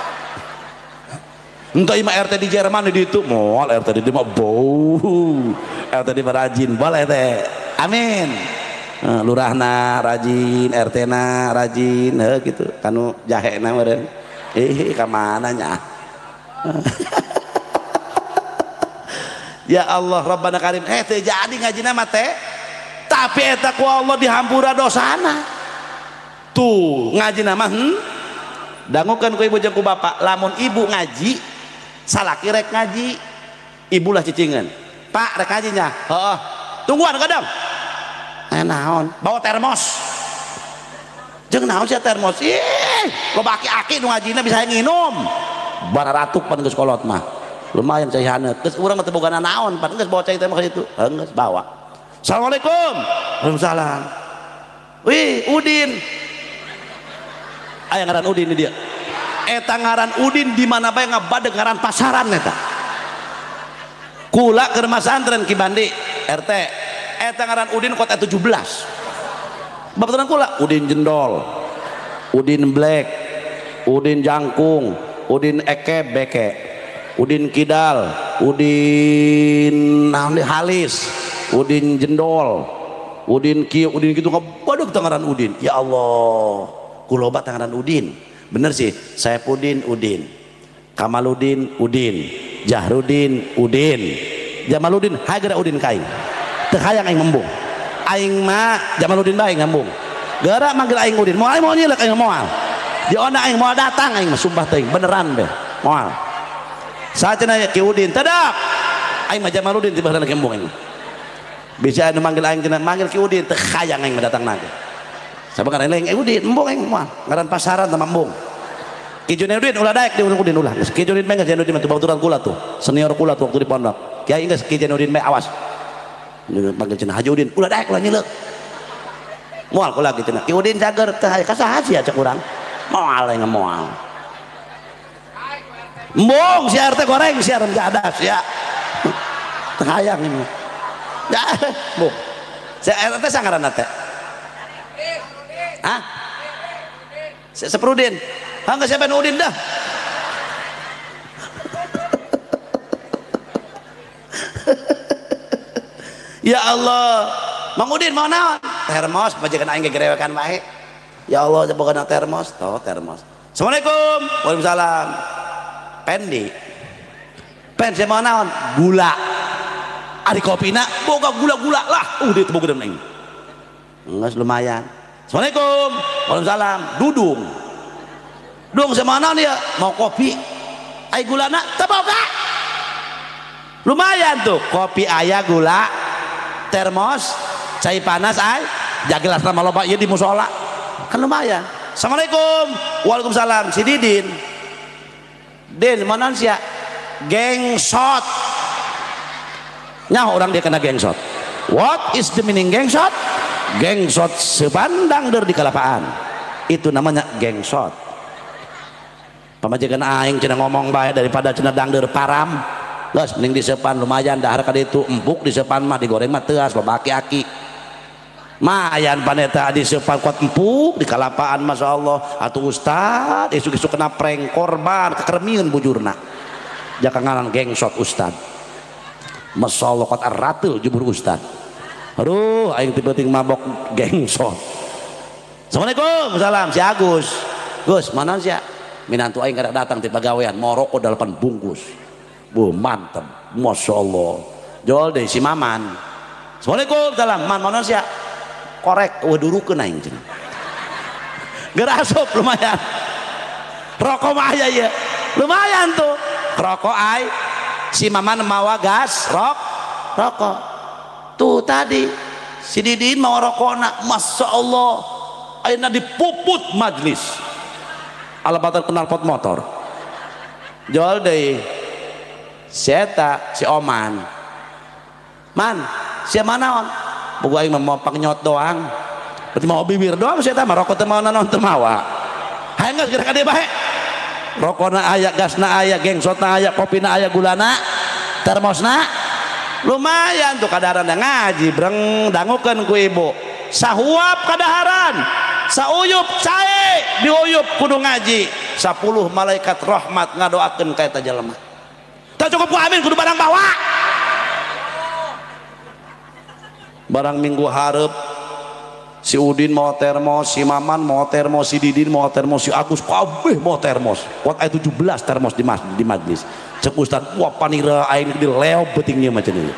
entah ima R T di Jerman di itu moal R T di mah bau R T di Barajin boleh teh amin uh, lurahna rajin, R T na rajin, uh, gitu kanu jahe na meureun eh kamana nya ya Allah Rabbana Karim eh teu jadi ngajina mah teh tapi eta ku Allah dihampura dosana tuh ngajina mah hmm? dangukeun ku ibu jeung ku bapak lamun ibu ngaji salaki rek ngaji ibu lah cicingan pak rek ngaji nya heeh tungguan kadang eh naon bawa termos jeung naon sia termos ih lo aki-aki nu ngajina bisa nginum bara ratuk pan geus kolot mah lumayan cai haneut geus urang teh bogana naon pan geus bawa cai teh mah kitu geus bawa assalamualaikum waalaikumsalam wih Udin aya ngaran Udin di dia eta ngaran Udin di mana bae ngabadeg ngaran pasaran eta kula ke rumah santren Ki Bandi R T eta ngaran Udin kota tujuh belas babaturan kula Udin jendol Udin black Udin jangkung Udin eke beke Udin kidal Udin halis Udin jendol Udin kieu Udin kitu ngabadeg ngaran Udin ya Allah kuloba ngaran Udin bener sih Saipudin Udin Kamaludin Udin Jahrudin Udin Jamaludin hagera Udin kaing teu hayang aing membung aing mah Jamaludin bae ngambung gara manggil aing Udin moal moal nyeulek aing moal di onda aing moal datang aing mah sumpah teuing beneran be moal sacenah Ki Udin tedap aing mah Jamaludin tiba heula ngembung aing bisa anu manggil aing cenah manggil Ki Udin teu hayang aing datang nage sabab ngaran lain Udin embung aing moal ngaran pasaran teh mambung Ki Junaiudin ulah daek di Udin ulah Ki Junaiudin mah geus Junaiudin teh baturan kula tuh senior kula tuh waktu di pondok kiai geus Ki Junaiudin mah awas panggil cenah Haji Udin ulah daek ulah nyeuleuh moal kula kitu cenah Ki Udin cager teh ka saha sia cek urang moal aing moal embung si R T goreng si arem jadas ya teu hayang ini ya bu si R T sangaranna teh hah Seprudin hangga siapa Udin dah ya Allah Mang Udin mau naon termos pajakan aing gegerewekan wae ya Allah boga termos toh termos assalamualaikum waalaikumsalam pendi pen saya mau naon gula ari kopina boga gula-gula lah uh dia boga dem aing geus lumayan assalamualaikum waalaikumsalam dudung dudung saya mau naon dia mau kopi ai gulana teu boga lumayan tuh kopi aya gula termos cai panas ay jagelas nama loba ieu di musola kan lumayan assalamualaikum waalaikumsalam si Didin Din mana sia geng shot nyaho orang dia kena geng shot what is the meaning geng shot geng shot sebandang der di kalapaan itu namanya geng shot pamajikan aing cenah ngomong bae daripada cenah dangder param geus mending disepan lumayan dahar ka ditu empuk disepan mah digoreng mah teuas loba aki-aki mayan paneta disepan kuat empuk di kalapaan masyaallah atuh ustad esuk-esuk kena prank korban kekermieun bujurna jaka ngaran geng shot ustad masyaallah kuat aratul jubur ustad aduh aing tiba-tiba mabok geng shot assalamualaikum salam si Agus Gus mana sia minantu aing kada datang ti pagawean mau rokok delapan bungkus bu mantep masya Allah jual deh si Maman assalamualaikum salam man mana sia korek wadurukeun aing cenah gerasup lumayan rokok mah aya ya lumayan tuh rokok ai si Maman mawa gas rok rokok tuh tadi si Didin mau rokokna masya Allah ayeuna dipuput majlis alabatan kenal pot motor jual deh si eta si Oman man si mana on boga aing mau pangnyot doang berarti mau bibir doang si eta mah rokok teh mau naon teu mawa hayang geus gerak ka dieu bae rokokna aya gasna aya gengsotna aya kopina aya gulana termosna lumayan tuh kadaharan ngaji breng dangukeun ku ibu sahuap kadaharan sauyup cae diuyup kudu ngaji sepuluh malaikat rahmat ngadoakeun ka eta jalema tak cukup ku amin kudu barang bawa barang minggu hareup Si Udin mau termos, si Maman mau termos, si Didin mau termos, si Agus kabeh mau termos. Kuat aya tujuh belas termos di mas di majlis. Cek Ustaz, wah panira aing di leo betingnya macam ini.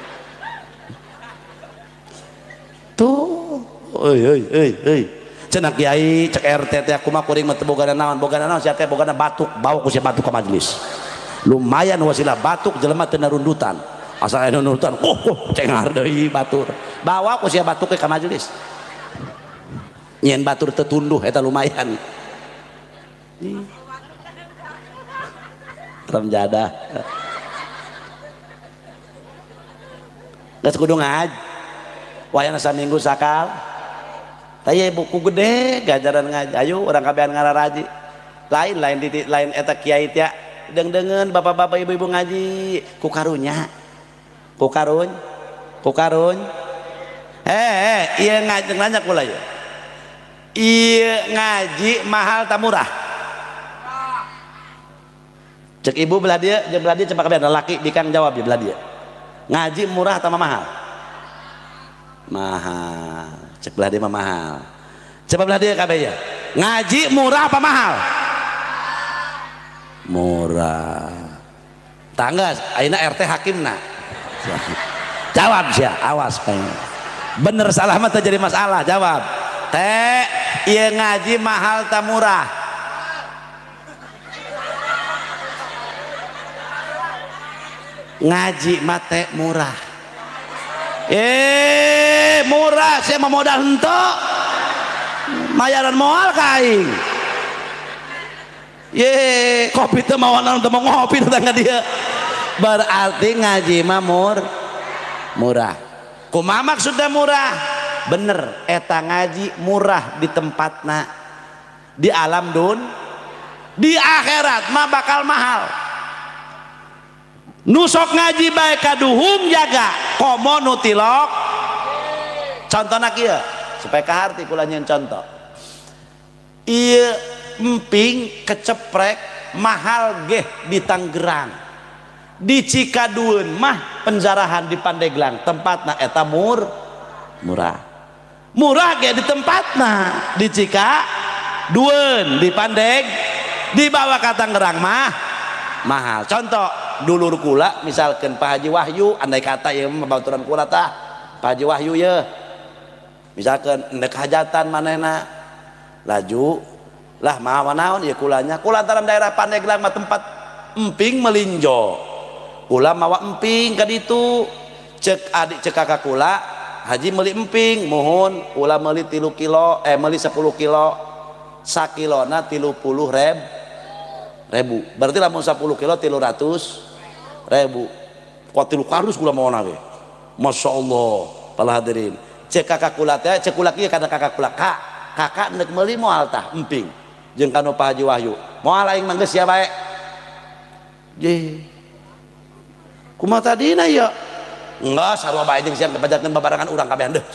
Tuh, euy euy euy euy. Cenah kiai cek R T teh kumaha kuring mah teu bogana naon, bogana naon sia teh bogana batuk, bawa ku sia batuk ka majlis. Lumayan wasilah batuk jelema teu narundutan. Asal aya narundutan, oh, oh cengar deui batur. Bawa ku sia batuk ke majlis. Nyen batur tertunduh eta lumayan. Ram jadah. Geus kudu ngaj. Wayana saminggu sakal. Taya buku gede gajaran ngaji. Ayo urang kabehan ngararaji. Lain lain di lain eta kiai teh deung-deungeun bapak-bapak ibu-ibu ngaji ku karunya. Ku karun. Ku karun. Heh, ieu ngaji nanya kula ya. Iya ngaji mahal tak murah. Cek ibu belah dia, dia belah dia cepat kabeh laki di kang jawab dia belah dia. Ngaji murah atau mahal? Mahal. Cek belah dia mah mahal. Coba belah dia kabeh ya. Ngaji murah apa mahal? Murah. Tangga ayeuna R T hakimna. Jawab sia, awas pengen. Bener salah mah teu jadi masalah, jawab. Teh ieu ngaji mahal ta murah? Ngaji mah teh murah. Eh murah saya mah modal henteu. Mayaran moal ka aing. Ye kopi teh mau naon teh mau ngopi tangga dia. Berarti ngaji mah mur murah. Kumaha maksudna murah? Bener eta ngaji murah di tempatna di alam dun di akhirat mah bakal mahal. Nusok ngaji bae kaduhung jaga komo nutilok contohna kieu supaya kaharti kula nyeun contoh ieu emping keceprek mahal geh di Tanggerang di Cikadueun mah penjarahan di Pandeglang tempatna eta mur murah murah ge di tempatna di Cikadueun di Pandeg dibawa ke Tangerang mah mahal. Contoh dulur kula misalkan Pak Haji Wahyu andai kata ya babaturan kula tah Pak Haji Wahyu ya misalkan endek hajatan manehna laju lah maha naon ya kulanya kula dalam daerah Pandeglang mah tempat emping melinjo kula mawa emping ka ditu cek adik cek kakak kula Haji meuli emping mohon kula meuli tilu kilo eh meuli sepuluh kilo sakilona tilu puluh reb ribu berarti lamun sepuluh kilo tilu ratus ribu kuat tilu kardus kula mau nage Masya Allah para hadirin cek kakak kula teh cek kula kieu kana kakak kula kak kakak neuk meuli moal tah emping jeung kanu Pak Haji Wahyu moal aing mah geus sia bae je kumaha tadina ya enggak sarua bae jeung siang kepajakeun babarangan urang kabehan deuh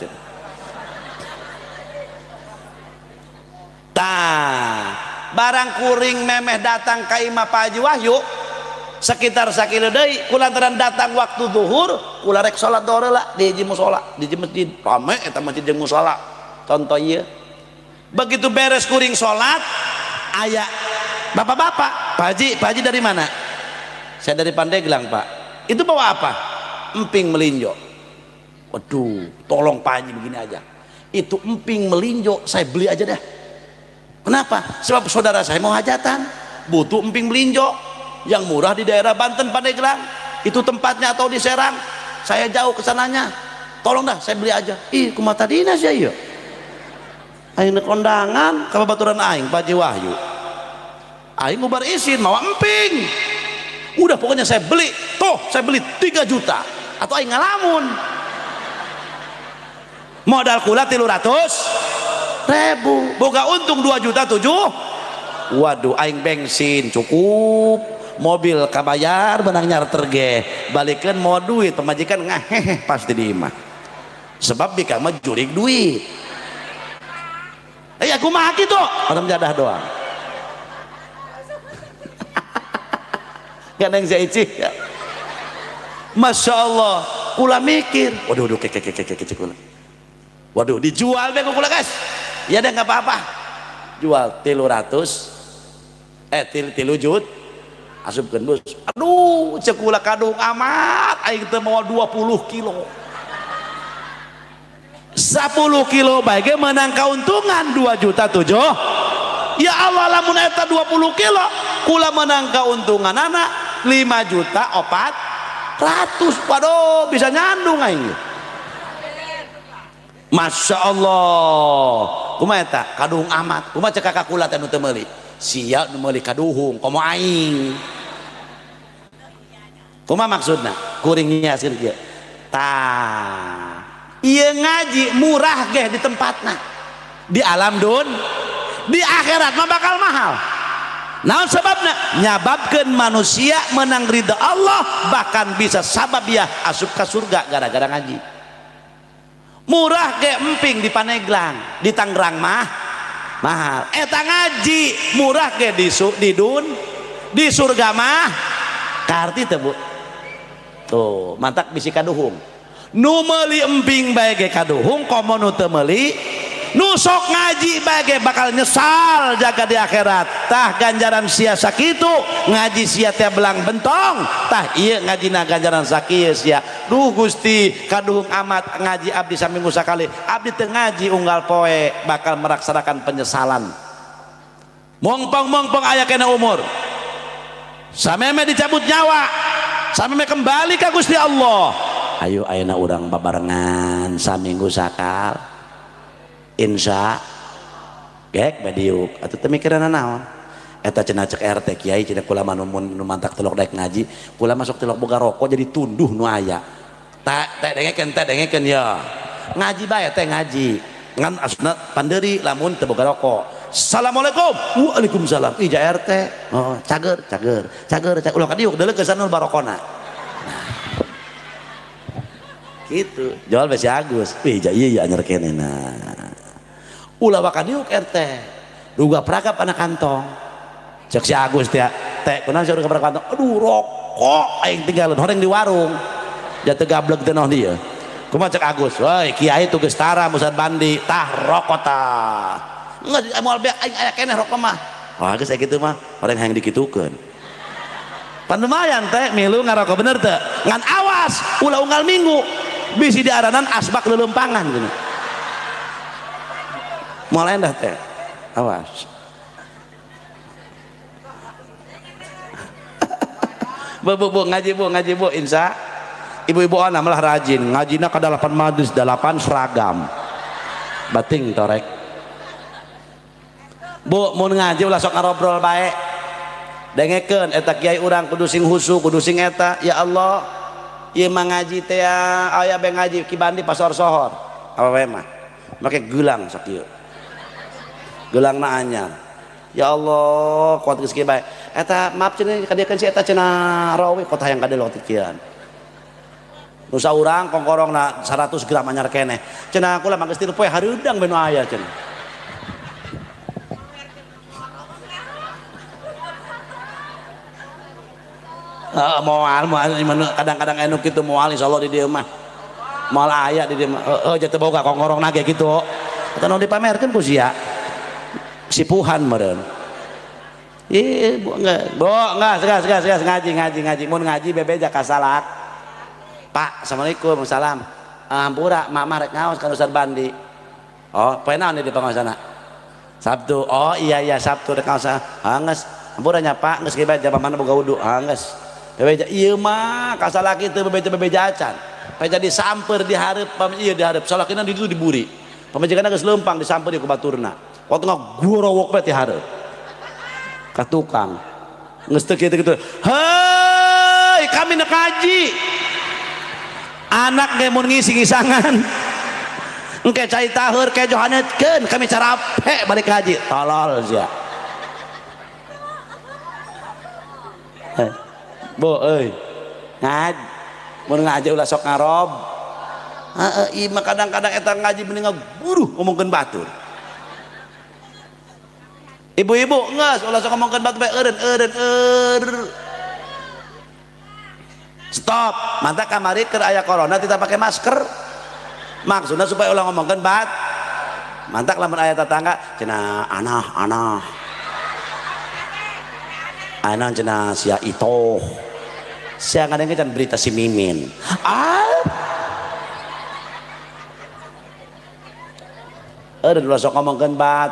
tah barang kuring memeh datang ka imah Pak Haji Wahyu sekitar sakilo deui kulantaran datang waktu zuhur kula rek salat dore lah di hiji mushola di hiji masjid rame eta masjid jeung mushola contoh ieu begitu beres kuring salat aya bapak-bapak Pak Haji Pak Haji dari mana saya dari Pandeglang Pak itu bawa apa emping melinjo waduh tolong Pak Haji begini aja itu emping melinjo saya beli aja dah. Kenapa? Sebab saudara saya mau hajatan butuh emping melinjo yang murah di daerah Banten Pandeglang itu tempatnya atau di Serang saya jauh kesananya tolong dah saya beli aja ih kumaha tadina sia ieu aing kondangan ka babaturan aing Pak Haji Wahyu aing ngubar izin mawa emping udah pokoknya saya beli tuh saya beli tiga juta atau aing ngalamun modal kula tilu ratus ribu boga untung dua juta tujuh waduh aing bensin cukup mobil kabayar benang nyarter ge balikeun mau duit pemajikan ngahehe pasti di imah sebab bika mah jurig duit eh aku mah kitu orang jadah doang gandeng si Icih ya. Masya Allah kula mikir waduh waduh keke keke keke kula Waduh, dijual be kula guys. Ya deh nggak apa-apa. Jual tilu ratus, eh til tilu jut, asupkeun bos. Aduh, cek kula kadung amat, aing teu mau dua puluh kilo. sepuluh kilo bae menang keuntungan dua juta tujuh. Ya Allah, lamun eta dua puluh kilo, kula menang keuntungan anak lima juta opat ratus. Waduh, bisa nyandung aing. Masya Allah, kumaha eta kaduhung amat, kumaha cek kakak kula teh nu teu meuli, sia nu meuli kaduhung komo aing. Kumaha maksudna kuring nyiaskeun kieu tah ieu ngaji murah geh di tempatna, di alam dun, di akhirat mah bakal mahal. Naon sebabna? Nyababkeun manusia menang ridha Allah, bahkan bisa sabab ya asup ka surga gara-gara ngaji. Murah ge emping di Paneglang, di Tangerang mah mahal. Eta ngaji murah ge di di dun, di surga mah karti teu Bu. Tuh, mantak bisi kaduhung. Nu meuli emping bae ge kaduhung, komo nu teu meuli nu sok ngaji bae ge bakal nyesal jaga di akhirat. Tah ganjaran sia sakitu, ngaji sia teh belang bentong. Tah ieu ngajina ganjaran sakieu sia. Duh Gusti, kaduhung amat ngaji abdi saminggu sakali. Abdi teu ngaji unggal poe bakal meraksanakan penyesalan. Mongpong-mongpong aya kena umur. Sameme dicabut nyawa, sameme kembali ka Gusti Allah. Ayo ayeuna urang babarengan saminggu sakal. Insya gek badiuk atuh teu mikiranna naon eta cenah cek R T Kiai cenah kula mah nu mantak telok daek ngaji kula masuk telok boga rokok jadi tunduh nu aya tak teh dengekeun teh dengekeun ya ngaji bae teh ngaji ngan asna pandeuri lamun teu boga rokok. Assalamualaikum. Waalaikumsalam. Ija R T. Oh, cager cager cager cager ulah ka diuk deuleu kesan nu barokona. Nah gitu jual besi Agus ija ieu anyar keneh nah ulah wakadiuk R T duga peragap anak kantong cek si Agus teh teh kunaon si duga peragap kantong aduh rokok aing tinggalin horeng di warung jatuh gablek teh noh dia kumaha cek Agus woi kiai tugas tara musad bandi tah rokok tah nggak moal be aing aya keneh rokok mah oh geus aya kitu mah horeng hayang dikitukeun pan lumayan teh milu ngarokok bener teh ngan awas ulah unggal minggu bisi diaranan asbak lelempangan gini moal endah teh awas bu bu bu ngaji bu ngaji bu insya ibu-ibu ana malah rajin ngajina ka dalapan madus dalapan seragam bating torek bu mun ngaji ulah sok ngarobrol bae dengekeun eta kiai urang kudu sing husu kudu sing eta ya Allah ieu mah ngaji teh aya be ngaji ki bandi pasor sohor apa wae mah make gelang sakieu geulangna anyar ya Allah kuat geus kieu bae eta maaf cenah kadiekeun si eta cenah rawi kota hayang kadeulok teh kieu nu saurang kongkorongna seratus gram anyar keneh cenah kula mah geus tilu poe hareudang be nu aya cenah Uh, moal moal kadang-kadang anu kitu moal insyaallah di dieu mah moal aya di dieu mah heuh jatuh boga kongkorongna ge kitu eta nu dipamerkeun ku sia sipuhan meureun ih bu enggak bu enggak segas segas segas ngaji ngaji ngaji mun ngaji bebeja ka salat Pak assalamualaikum salam ampura mak mah rek ngaos ka Ustaz Bandi oh poe naon di pangaosana Sabtu oh iya iya Sabtu rek ngaos ah geus ampura nya Pak geus kieu jam mana boga wudu ah geus bebeja ieu mah ka salaki teu bebeja-bebeja acan pa jadi samper di hareup pam ieu di hareup salakina di ditu diburi pamajikanna geus leumpang disamper ku baturna waktu ngagorowok bae ti hareup ka tukang geus teu kitu-kitu heuy kami neuk ngaji anak ge mun ngisi-ngisangan engke cai taheur ke johanetkeun kami carape balik ngaji tolol sia bu euy ngaj mun ngaji ulah sok ngarob heeh ieu mah kadang-kadang eta ngaji mending ngaguru ngomongkeun batur ibu-ibu geus ulah sok ngomongkeun batur bae eureun eureun eur stop mantap kamari keur aya corona tidak pakai masker maksudnya supaya ulah ngomongkan bat mantak lamun ayat tetangga cenah anah anah anah cenah sia itu sia ngadeng can berita si Mimin ah ada dulu sok ngomongkan bat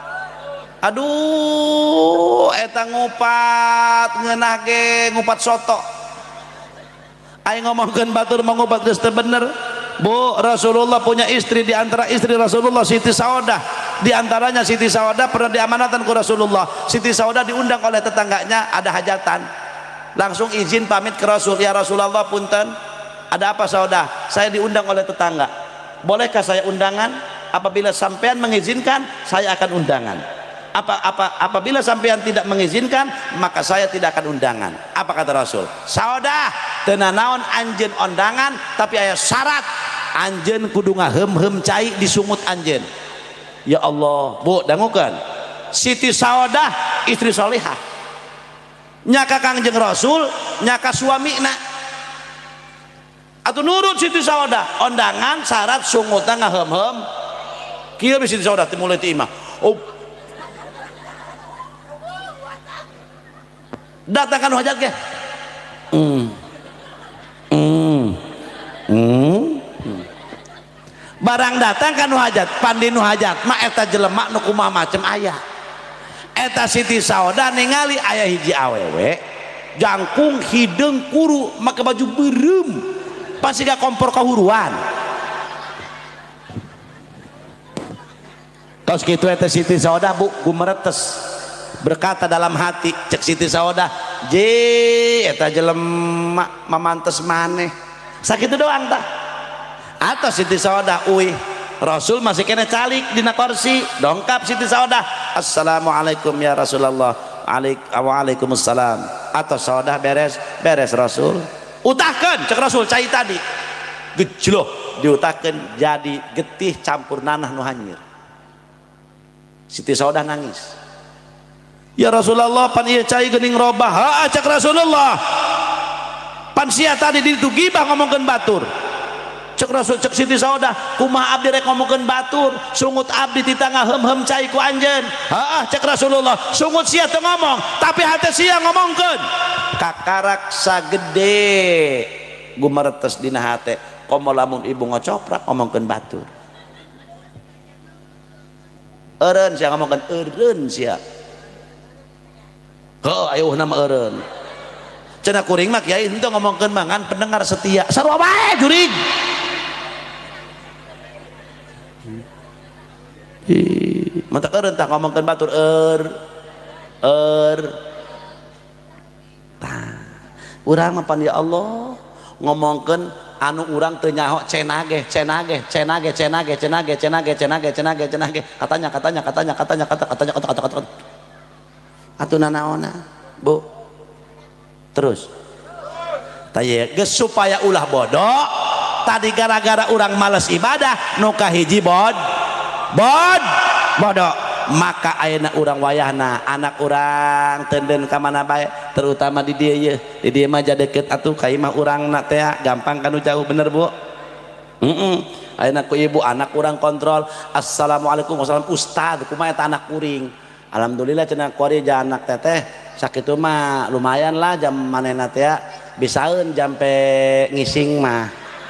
aduh eta ngupat ngeunah ge ngupat soto aing ngomongkeun batur mengupat geus teu bener. Bu, Rasulullah punya istri, di antara istri Rasulullah Siti Saudah, di antaranya Siti Saudah pernah diamanatkan ke Rasulullah. Siti Saudah diundang oleh tetangganya ada hajatan, langsung izin pamit ke Rasul, ya Rasulullah punten ada apa Saudah, saya diundang oleh tetangga, bolehkah saya undangan? Apabila sampean mengizinkan saya akan undangan, apa apa apabila sampean tidak mengizinkan maka saya tidak akan undangan. Apa kata Rasul? Saudah teu naon anjeun undangan tapi aya syarat, anjeun kudu ngahem-hem cai di sungut anjeun. Ya Allah, Bu, dangukeun Siti Saudah istri salihah nyaka Kangjeng Rasul nyaka suamina atuh nurut Siti Saudah undangan syarat sungutna ngahem-hem kieu Siti Saudah teh mulai ti imah oh datangkan hajat ke hmm. Hmm. Hmm. Barang datang kan hajat pandi nu hajat mah eta jelema nu kumaha macem aya eta Siti Saudah ningali aya hiji awewe jangkung hideung kuru make baju beureum pasti gak kompor kahuruan tos kitu eta Siti Saudah Bu gumeretes berkata dalam hati cek Siti Saudah je eta jelema mamantes maneh sakitu doang tah atau Siti Saudah uih Rasul masih kena calik dina kursi dongkap Siti Saudah assalamualaikum ya Rasulullah waalaikumsalam atau Saudah beres beres Rasul utahkeun cek Rasul cai tadi gejloh diutahkeun jadi getih campur nanah nu hanyir Siti Saudah nangis ya Rasulullah pan ieu cai geuning robah ha cek Rasulullah pan sia tadi ditu gibah ngomongkeun batur cek Rasul cek Siti Saudah kumaha abdi rek ngomongkeun batur sungut abdi ti tangah hem-hem cai ku anjeun ha cek Rasulullah sungut sia teu ngomong tapi hate sia ngomongkeun kakarak sagede gumeretes dina hate komo lamun ibu ngocoprak ngomongkeun batur eureun sia ngomongkeun eureun sia oh ayo nama eureun cenah kuring mah kiai henteu ngomongkeun mangan pendengar setia sarua bae jurig ih mata eureun tah ngomongkeun batur eur eur tah urang mah pan ya Allah ngomongkeun anu urang teu nyaho cenage cenage cenage cenage cenage cenage cenage cenage cenage katanya katanya katanya katanya kata katanya kata kata kata atuh nanaona Bu terus taya geus supaya ulah bodoh tadi gara-gara urang males ibadah nu kahiji bod bod bodoh maka ayeuna urang wayahna anak urang teudeun ka mana bae terutama di dieu ye di dieu mah deukeut atuh ka imah urangna teh gampang kanu jauh bener Bu heeh ayeuna ku ibu anak urang kontrol assalamualaikum wasallam ustad kumaha eta anak kuring alhamdulillah cenah kuari jangan anak teteh sakitu mah lumayan lah jam manehna teh bisaeun jampe ngising mah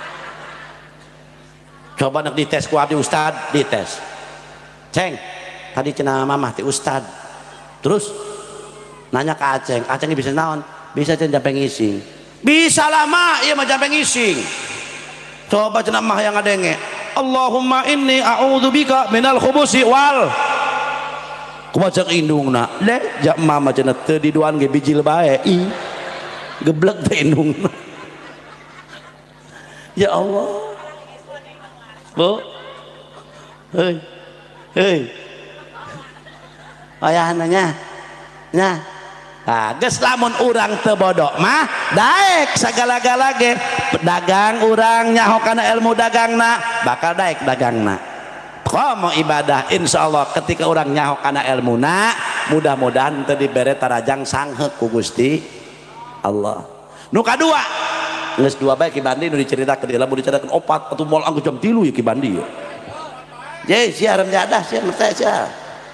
coba nak dites ku abdi ustad dites ceng tadi cenah mamah ti ustad terus nanya ke aceng aceng bisa naon bisa cenah jampe ngising bisa lah mah ieu mah jampe ngising coba cenah mah yang ngadenge Allahumma inni a'udzubika minal khubusi wal kumacak indungna le jak mama cenah teu diduan ge bijil bae ih geblek teh indungna ya Allah Bu heuy heuy ayahna nya nya ah geus lamun urang teu bodoh mah daek sagala-gala ge dagang urang nyaho kana ilmu dagangna bakal daek dagangna komo ibadah insyaallah ketika orang nyaho kana ilmuna mudah-mudahan teu dibere tarajang sangheuk ku Gusti Allah. Nu kadua geus dua bae Ki Bandi nu diceritakeun di lamun diceritakeun opat atuh moal anggo jam tilu ya Ki Bandi ya. Ye sia rem jadah sia merta sia.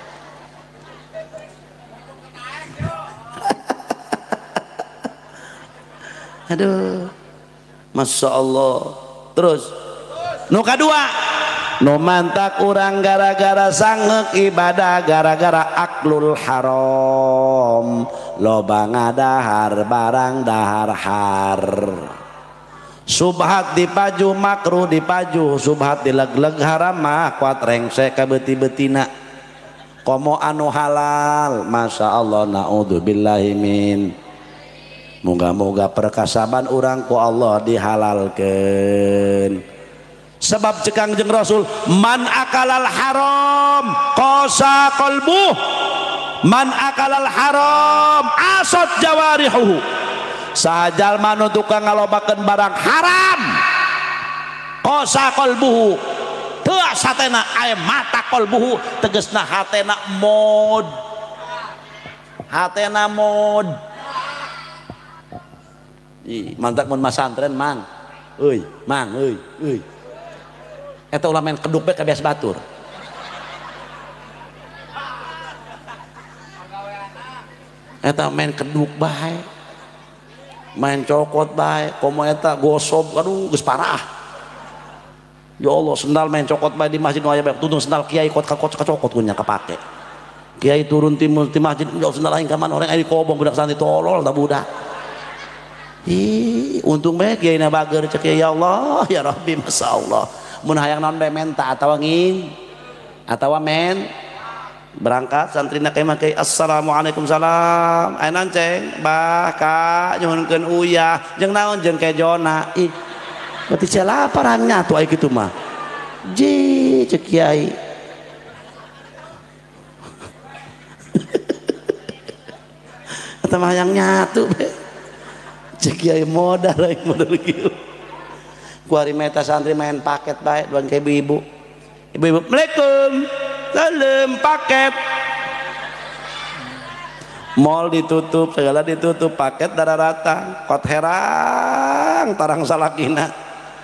Aduh. Masya Allah. Terus nu kadua nu mantak urang gara-gara sanggeuk ibadah gara-gara aklul haram loba ngadahar barang dahar-har subhat dipaju makruh dipaju subhat dileg-leg haram mah kuat rengsek ka beuti-beutina komo anu halal Masya Allah naudzubillahi min moga-moga perkasaban urang ku Allah dihalalkeun sebab cekang jeung Rasul man akalal haram qasa qalbuh man akalal haram asot jawarihuhu sahajal manu tukang ngalobakeun barang haram qasa qalbuhu teu satena aya mata qalbuhu tegasna hatena mod hatena mod ih mantak mun masantren mang euy mang euy euy eta ulah main keduk bae kabias batur eta main keduk bae main cokot bae komo eta gosob aduh geus parah ya Allah sendal main cokot bae di masjid nu aya bae tutung sendal kiai kot kakot kacokot kunya kapake kiai turun ti masjid jauh sendal aing ka mana orang aya di kobong budak santri tolol da budak ih untung bae kiai na bager cek ya Allah ya Rabbi masyaallah mun hayang naon bae menta atawa ngin atawa men berangkat santrina kay mah kay assalamualaikum salam aya naon ceng bah ka nyuhunkeun uyah jeung naon jeung kay jona ih berarti cia laparannya tuh aya kitu mah ji cek kiai eta mah hayang nyatu be cek kiai modal aing modal kieu kuari meta santri main paket baik doan ke ibu-ibu ibu-ibu Assalamualaikum salam paket mall ditutup segala ditutup paket darah rata kot herang tarang salakina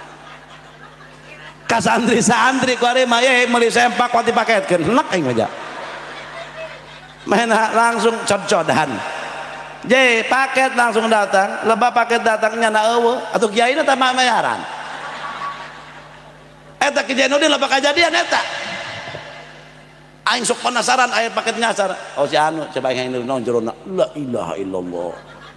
ka santri-santri kuari mah ye meuli sempak kot dipaketkeun henak aing aja main langsung cod-codan je paket langsung datang lebah paket datangnya na eueuh atuh kiaina teh mah mayaran eta kejadian udah lebah kejadian eta aing sok penasaran aya paket nyasar oh si anu coba aing naon jerona la ilaha illallah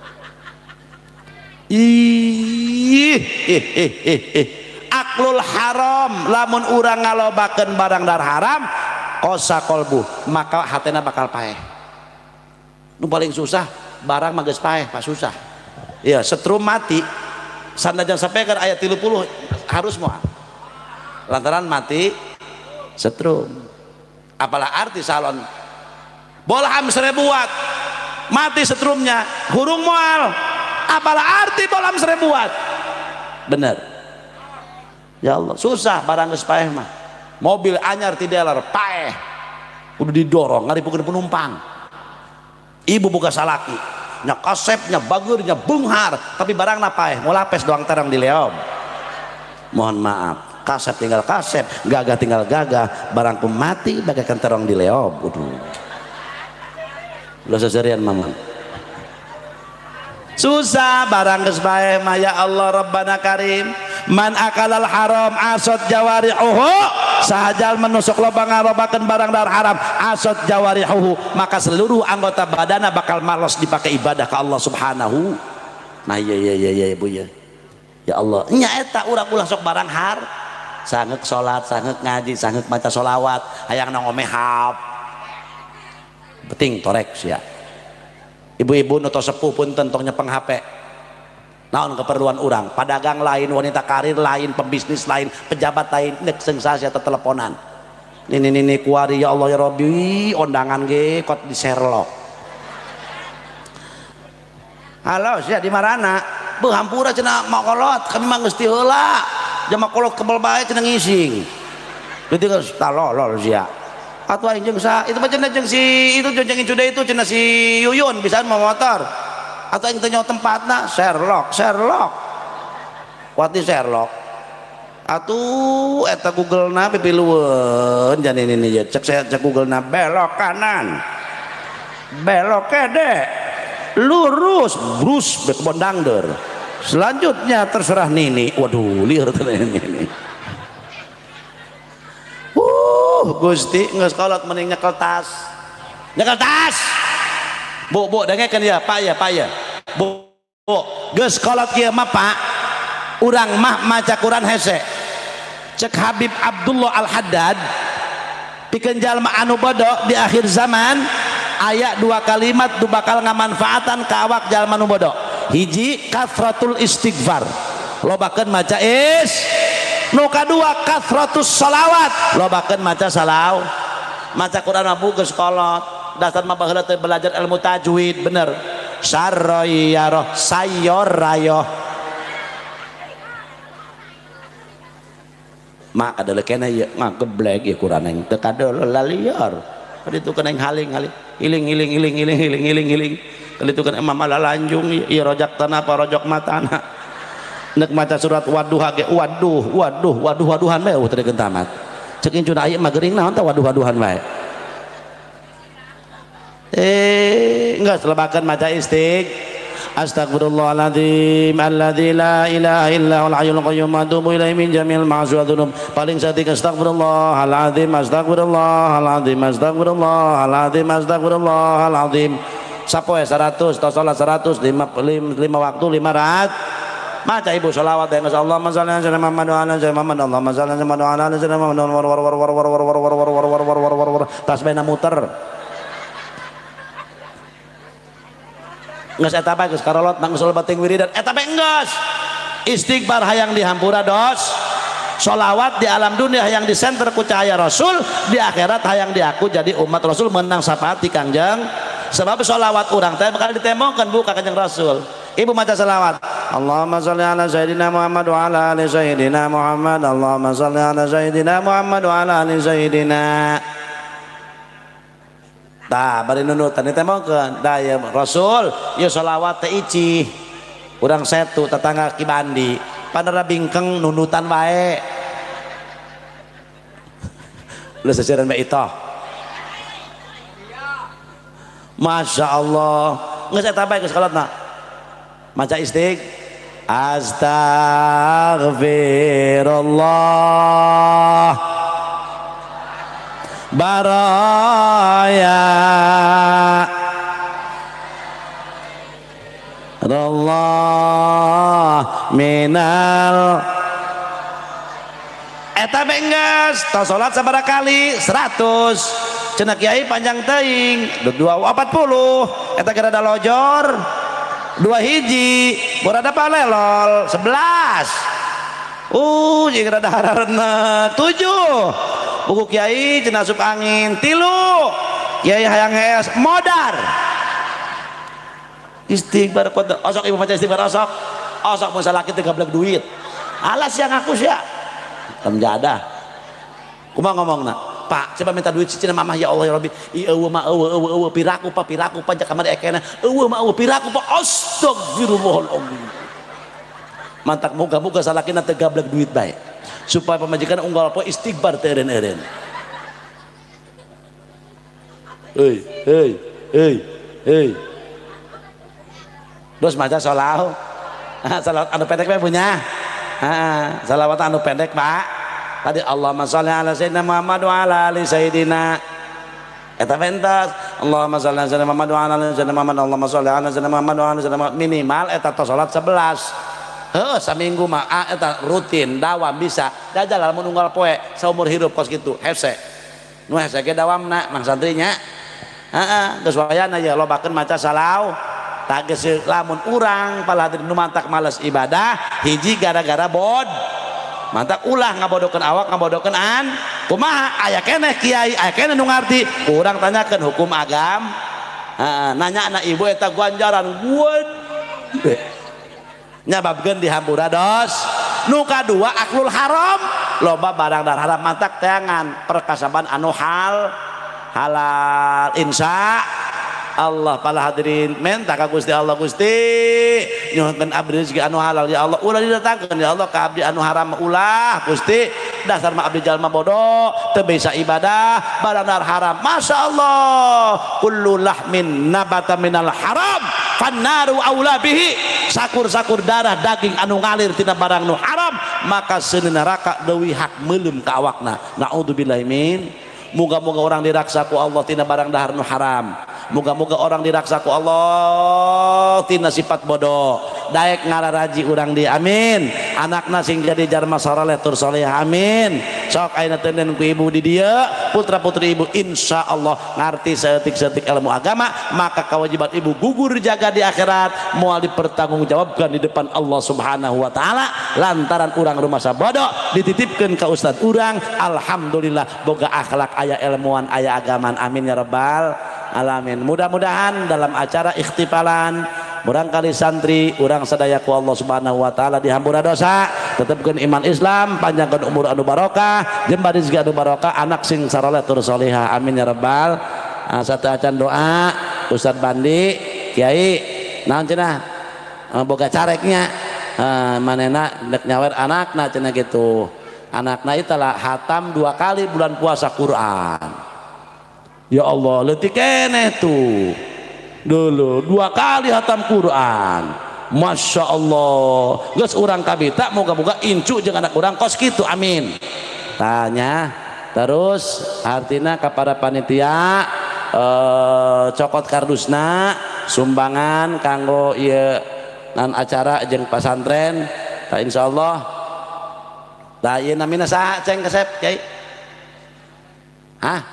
ih eh eh eh eh aklul haram lamun urang ngalobakeun barang dar haram qasa qalbu maka hatena bakal paeh nu paling susah barang mah geus paeh pak susah iya setrum mati sandajan sapekeun aya tilu puluh harus moal lantaran mati setrum apalah arti salon bolham seribu watt mati setrumnya hurung moal apalah arti bolham seribu watt bener ya Allah susah barang geus paeh mah mobil anyar ti dealer paeh kudu didorong ngaripukeun penumpang ibu buka salaki nya kasepnya bageurnya beunghar tapi barangna paeh mau lapes doang terang di leom mohon maaf kasep tinggal kasep gagah tinggal gagah barang mati bagaikan terong di leob waduh lo seserian mamang susah barang geus bae mah ya Allah Rabbana Karim man akalal haram asot jawarihuhu sahajal menusuk loba ngarobakeun barang dar haram asot jawarihuhu maka seluruh anggota badana bakal malos dipakai ibadah ke Allah subhanahu nah iya iya iya iya bu ya ya Allah nya eta urang ulah sok barang har sanggeuk salat sanggeuk ngaji sanggeuk maca sholawat hayang ngomehap penting torek sia ibu-ibu nu tos sepuh punten tong nyepeng H P naon keperluan urang padagang lain wanita karir lain pembisnis lain pejabat lain nek sengsa sia teleponan ini ini kuari ya Allah ya Rabbi ondangan ge kot di Sherlock halo sia di marana beuh hampura cenah makolot kami mah geus ti heula jama kolot kebal bae cenah ngising berarti geus talolol sia atuh aing jeung sa itu mah cenah jeung si itu jeung cude itu cenah si Yuyun bisa mau motor atau yang tanya tempatnya Sherlock Sherlock wati Sherlock atuh eta Google na pipilueun janin ini ya cek saya cek Google na belok kanan belok kede lurus brus bekebon dangder selanjutnya terserah Nini. Waduh liar ini. Uh Gusti nggak sekolah mending nyekel tas nyekel tas bu bu dengekeun ya Pak ya Pak ya bu bu geus sekolah kieu mah Pak urang mah maca Quran hese cek Habib Abdullah Al-Haddad pikeun jalma anu bodoh di akhir zaman aya dua kalimat tu bakal ngamanfaatan ka awak jalma nu bodoh. Hiji kathratul istighfar lobakeun maca is nu kadua kathratus salawat lobakeun maca salaw maca Quran mah geus kolot dasar mah baheula teh belajar ilmu tajwid bener sarroyaroh sayyorayoh mak adalah kena ya mak geblek ya Quran yang teu kadol laliar kaditu kena haling-haling iling iling iling iling iling iling iling kaditu kena emang malah lanjung ieu rojak tanah apa rojok matana nek maca surat waduh ge waduh waduh waduh waduhan bae teu deuk tamat cek incuna aya mah geuring naon teh waduh waduhan bae eh geus lebakeun maca istig Astagfirullahaladzim alladzi la ilaha illa huwal hayyul qayyum wa atubu ilaihi min jami'il ma'asi wa dzunub. Paling satik astagfirullahaladzim astagfirullahaladzim astagfirullahaladzim astagfirullahaladzim sapoe seratus tos salat seratus lima, lima, lima waktu lima raat maca ibu sholawat ya Allahumma shalli ala sayyidina Muhammad wa ala sayyidina Muhammad Allahumma shalli ala Muhammad wa ala sayyidina Muhammad tasbihna muter nges eta bae geus karolot nang usul bating wiridan eta bae geus istighfar hayang dihampura dos sholawat di alam dunia hayang disenter ku cahaya Rasul di akhirat hayang diaku jadi umat Rasul menang sapaati Kangjeng sebab sholawat urang teh bakal ditemokeun bu ka Kanjeng Rasul. Ibu maca sholawat Allahumma shalli ala sayyidina Muhammad wa ala ali sayyidina Muhammad Allahumma shalli ala sayyidina Muhammad wa ala ali sayyidina tah bari nunutan ditemokeun daya Rasul ieu sholawat teh icih urang setu tetangga Kibandi panera bingkeng nunutan wae lu sesiran bae itoh Masya Allah geus eta bae geus kolotna maca istig astagfirullah baraya Allah minal eta benggas tos salat sabaraha kali seratus cenah kiai panjang teuing dua empat puluh eta geus rada lojor dua hiji borada palelol sebelas uh jeung rada hararna tujuh buku kiai cenah asup angin tilu kiai hayang hees modar istighfar osok ibu maca istighfar osok osok mun salaki teh gablek duit alas yang aku sia temjadah kumaha ngomongna Pak coba minta duit cicing mamah ya Allah ya Rabbi eueuh mah eueuh eueuh eueuh piraku Pak piraku Pak jak kamari ekena eueuh mah eueuh piraku Pak astagfirullahaladzim mantak moga-moga salakina teh gablek duit bae supaya pemajikan unggal poe istighfar teh eureun-eureun hei hei hei hei terus maca sholawat salawat anu pendek bae punya salawat anu pendek Pak tadi Allahumma sholli ala sayyidina Muhammad wa ala ali sayyidina eta pentas Allahumma sholli ala sayyidina Muhammad wa ala ali sayyidina Muhammad Allahumma sholli ala sayyidina Muhammad wa ala ali sayyidina Muhammad minimal eta tos salat sebelas heuh saminggu mah ah, eta rutin dawam bisa jajal lamun unggal poe saumur hirup kos kitu hese nu hese ge dawamna mang santrinya heeh geus wayana ya lobakeun maca salaw tak geus lamun urang pala hadirin nu mantak males ibadah hiji gara-gara bod mantak ulah ngabodokeun awak ngabodokeun an kumaha aya keneh kiai aya keneh nu ngarti urang tanyakeun hukum agam heeh nanya anak ibu eta ganjaran gua nyababkeun dihampura dos nu kadua aklul haram loba barang dar haram mantak teangan perkasaban anu hal halal insya Allah. Para hadirin minta ka Gusti Allah, Gusti nyuhunkeun abdi rezeki anu halal ya Allah, ulah didatangkeun ya Allah ka abdi anu haram ulah Gusti. Dasar mah abdi jalma bodoh teu bisa ibadah baranar haram. Masya Allah, kullu lahmin nabata minal haram fannaru aula bihi. Sakur-sakur darah daging anu ngalir tina barang nu haram maka seuneu neraka leuwih hak meulem ka awakna. Naudzubillahi min. Moga-moga orang diraksa ku Allah tina barang dahar nu haram. Moga-moga orang diraksa ku Allah tina sifat bodoh. Daek ngararaji urang di amin. Anakna sing jadi jarma saleh tur saleh amin. Sok ayeuna teuneun ku ibu di dieu, putra-putri ibu insyaallah ngarti saeutik-saeutik ilmu agama, maka kewajiban ibu gugur jaga di akhirat moal dipertanggungjawabkan di depan Allah Subhanahu wa taala lantaran urang rumasa bodoh dititipkeun ka ustad urang. Alhamdulillah boga akhlak aya ilmuwan aya agaman amin ya rabbal alamin. Mudah-mudahan dalam acara ikhtifalan barangkali santri urang sadaya ku Allah Subhanahu wa taala dihampura dosa, tetepkeun iman Islam, panjangkeun umur anu barokah, jeung rezeki anu barokah, anak sing saraleh tur salehah amin ya rabbal. Nah, satu acan doa Ustaz Bandi Kiai naon cenah boga careknya uh, manehna dek nyawer anakna cenah gitu. Anakna itu lah hatam dua kali bulan puasa Quran. Ya Allah leutik keneh tuh dulu dua kali hatam Quran. Masya Allah geus urang kabita moga-moga incu jeung anak urang kos kitu amin. Tanya terus artina kepada panitia eh, cokot kardusna sumbangan kanggo ieu nan acara jeung pasantren ta insyaallah. Da ieu namina saha ceng kesep Kyai? Hah?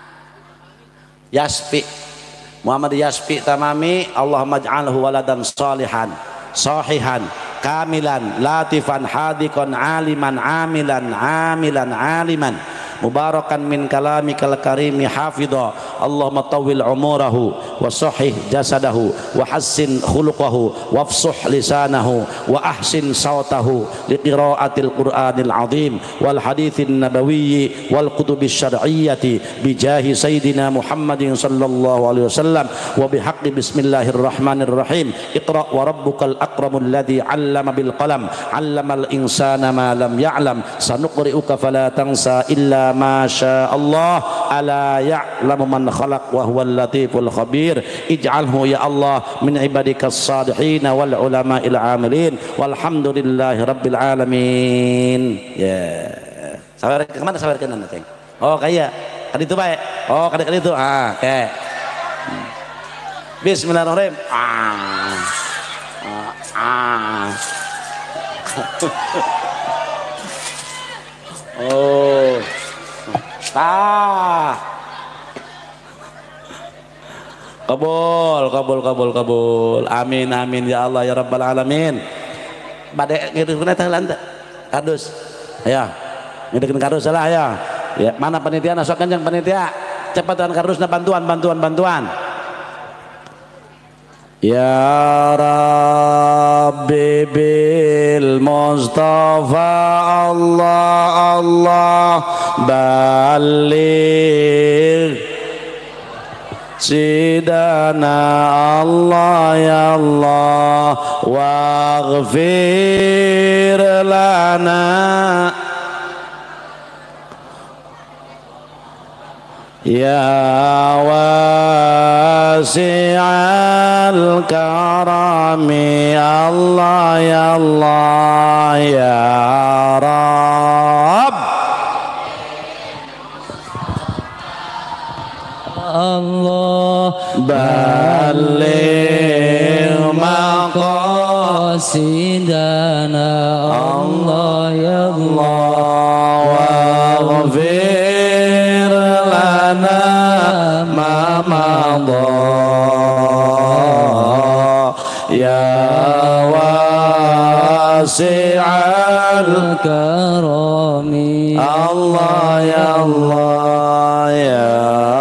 Yaspi Muhammad Yaspi Tamami. Allahumma ij'alhu waladan salihan sahihan kamilan latifan hadiqan aliman amilan amilan aliman mubarakan min kalamikal karimi hafidha. Allahumma tawwil umurahu wa sahih jasadahu wa hassin khuluquhu wafsuh lisanahu wa ahsin sautahu liqiraatil qur'anil azim wal haditsin nabawiyyi wal kutubis syar'iyyati bijahi sayyidina Muhammadin sallallahu alaihi wasallam wa bihaqqi bismillahirrahmanirrahim. Iqra wa rabbukal akramul ladzi 'allama bil qalam 'allamal insana ma lam ya'lam sanuqri'uka fala tansa illa ma syaa Allah ala ya'lamu man khalaq wa huwal latiful khabir. Ij'alhu ya Allah min ibadikas salihin wal ulama'il amilin walhamdulillahi rabbil alamin. Ya sabar ke mana sabar ke mana teh? Oh kaya kali itu bae. Oh kali kali itu ah oke. Okay. Bismillahirrahmanirrahim. Ah ah, ah. Oh tah kabul kabul kabul kabul amin amin ya Allah ya rabbal alamin. Bade ngeureun teh lanta kardus aya ngeureun kardus salah ya. Ya mana panitia sok kanjeng panitia cepatan kardusna bantuan bantuan bantuan. Ya Rabbi bil Mustafa Allah Allah baligh sidana Allah ya Allah waghfir lana ya wasi'al karami Allah ya Allah ya Rabb Allah baligh maqasidana Allah ya Allah waghfir lana ma madha ya wasi'al karami Allah ya Allah ya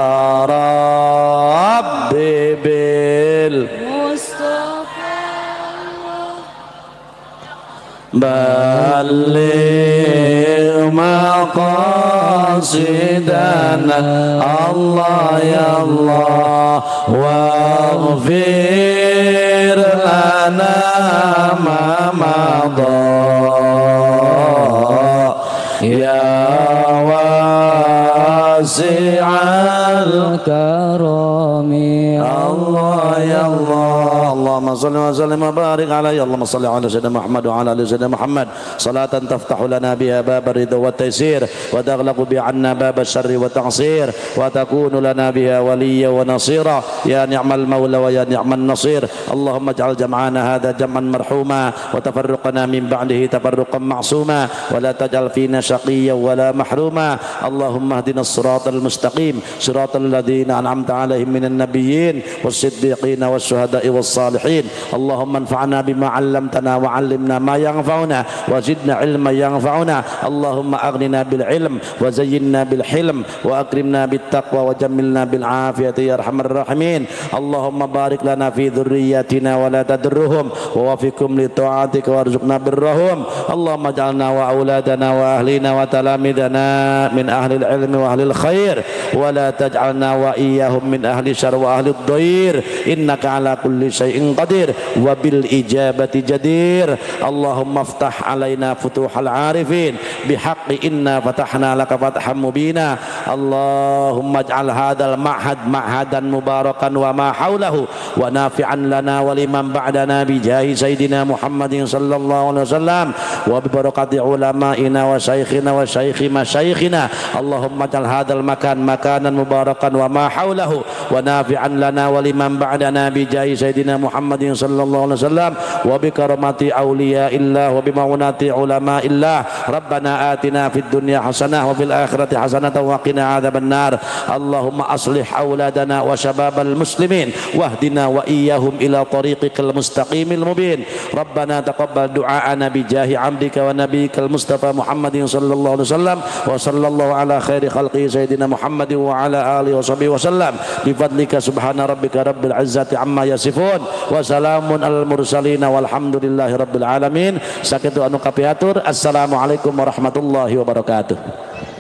Rabbi bil Mustafa baligh maqasidana مقاصدنا الله يا الله واغفر لنا ما مضى يا واسع الكرم الله يا الله اللهم صل وسلم وبارك عليه اللهم صل على سيدنا محمد وعلى ال سيدنا محمد صلاة تفتح لنا بها باب الرضا والتيسير وتغلق بها عنا باب الشر والتعصير وتكون لنا بها وليا ونصيرا يا نعم المولى ويا نعم النصير اللهم اجعل جمعنا هذا جمعا مرحوما وتفرقنا من بعده تفرقا معصوما ولا تجعل فينا شقيا ولا محروما اللهم اهدنا الصراط المستقيم صراط الذين أنعمت عليهم من النبيين والصديقين والشهداء والصالحين اللهم انفعنا بما علمتنا وعلمنا ما ينفعنا وزدنا علما ينفعنا اللهم أغننا بالعلم وزينا بالحلم وأكرمنا بالتقوى وجملنا بالعافية يا أرحم الراحمين اللهم بارك لنا في ذرياتنا ولا تدرهم ووفقهم لطاعتك وارزقنا برهم اللهم اجعلنا وأولادنا وأهلنا وتلامذنا من أهل العلم وأهل الخير ولا تجعلنا وإياهم من أهل الشر وأهل الضير إنك على كل شيء قدير وبالإجابة جدير اللهم افتح علينا فتوح العارفين بحق إنا فتحنا لك فتحا مبينا اللهم اجعل هذا المعهد معهدا مباركا وما حوله ونافعا لنا ولمن بعدنا بجاه سيدنا محمد صلى الله عليه وسلم وببركة علمائنا وشيخنا وشيخ مشايخنا اللهم اجعل هذا المكان مكانا مباركا وما حوله ونافعا لنا ولمن بعدنا بجاه سيدنا محمد صلى الله عليه وسلم وبكرامة أولياء الله وبمعونة علماء الله ربنا آتنا في الدنيا حسنة وفي الآخرة حسنة وقنا عذاب النار اللهم أصلح أولادنا وشباب المسلمين واهدنا وإياهم إلى طريقك المستقيم المبين ربنا تقبل دعاءنا بجاه عبدك ونبيك المصطفى محمد صلى الله عليه وسلم وصلى الله على خير خلقه سيدنا محمد وعلى آله وصحبه وسلم بفضلك سبحان ربك رب العزة عما يصفون وسلام على المرسلين والحمد لله رب العالمين. Sakitu anu kapiatur. Assalamualaikum warahmatullahi wabarakatuh.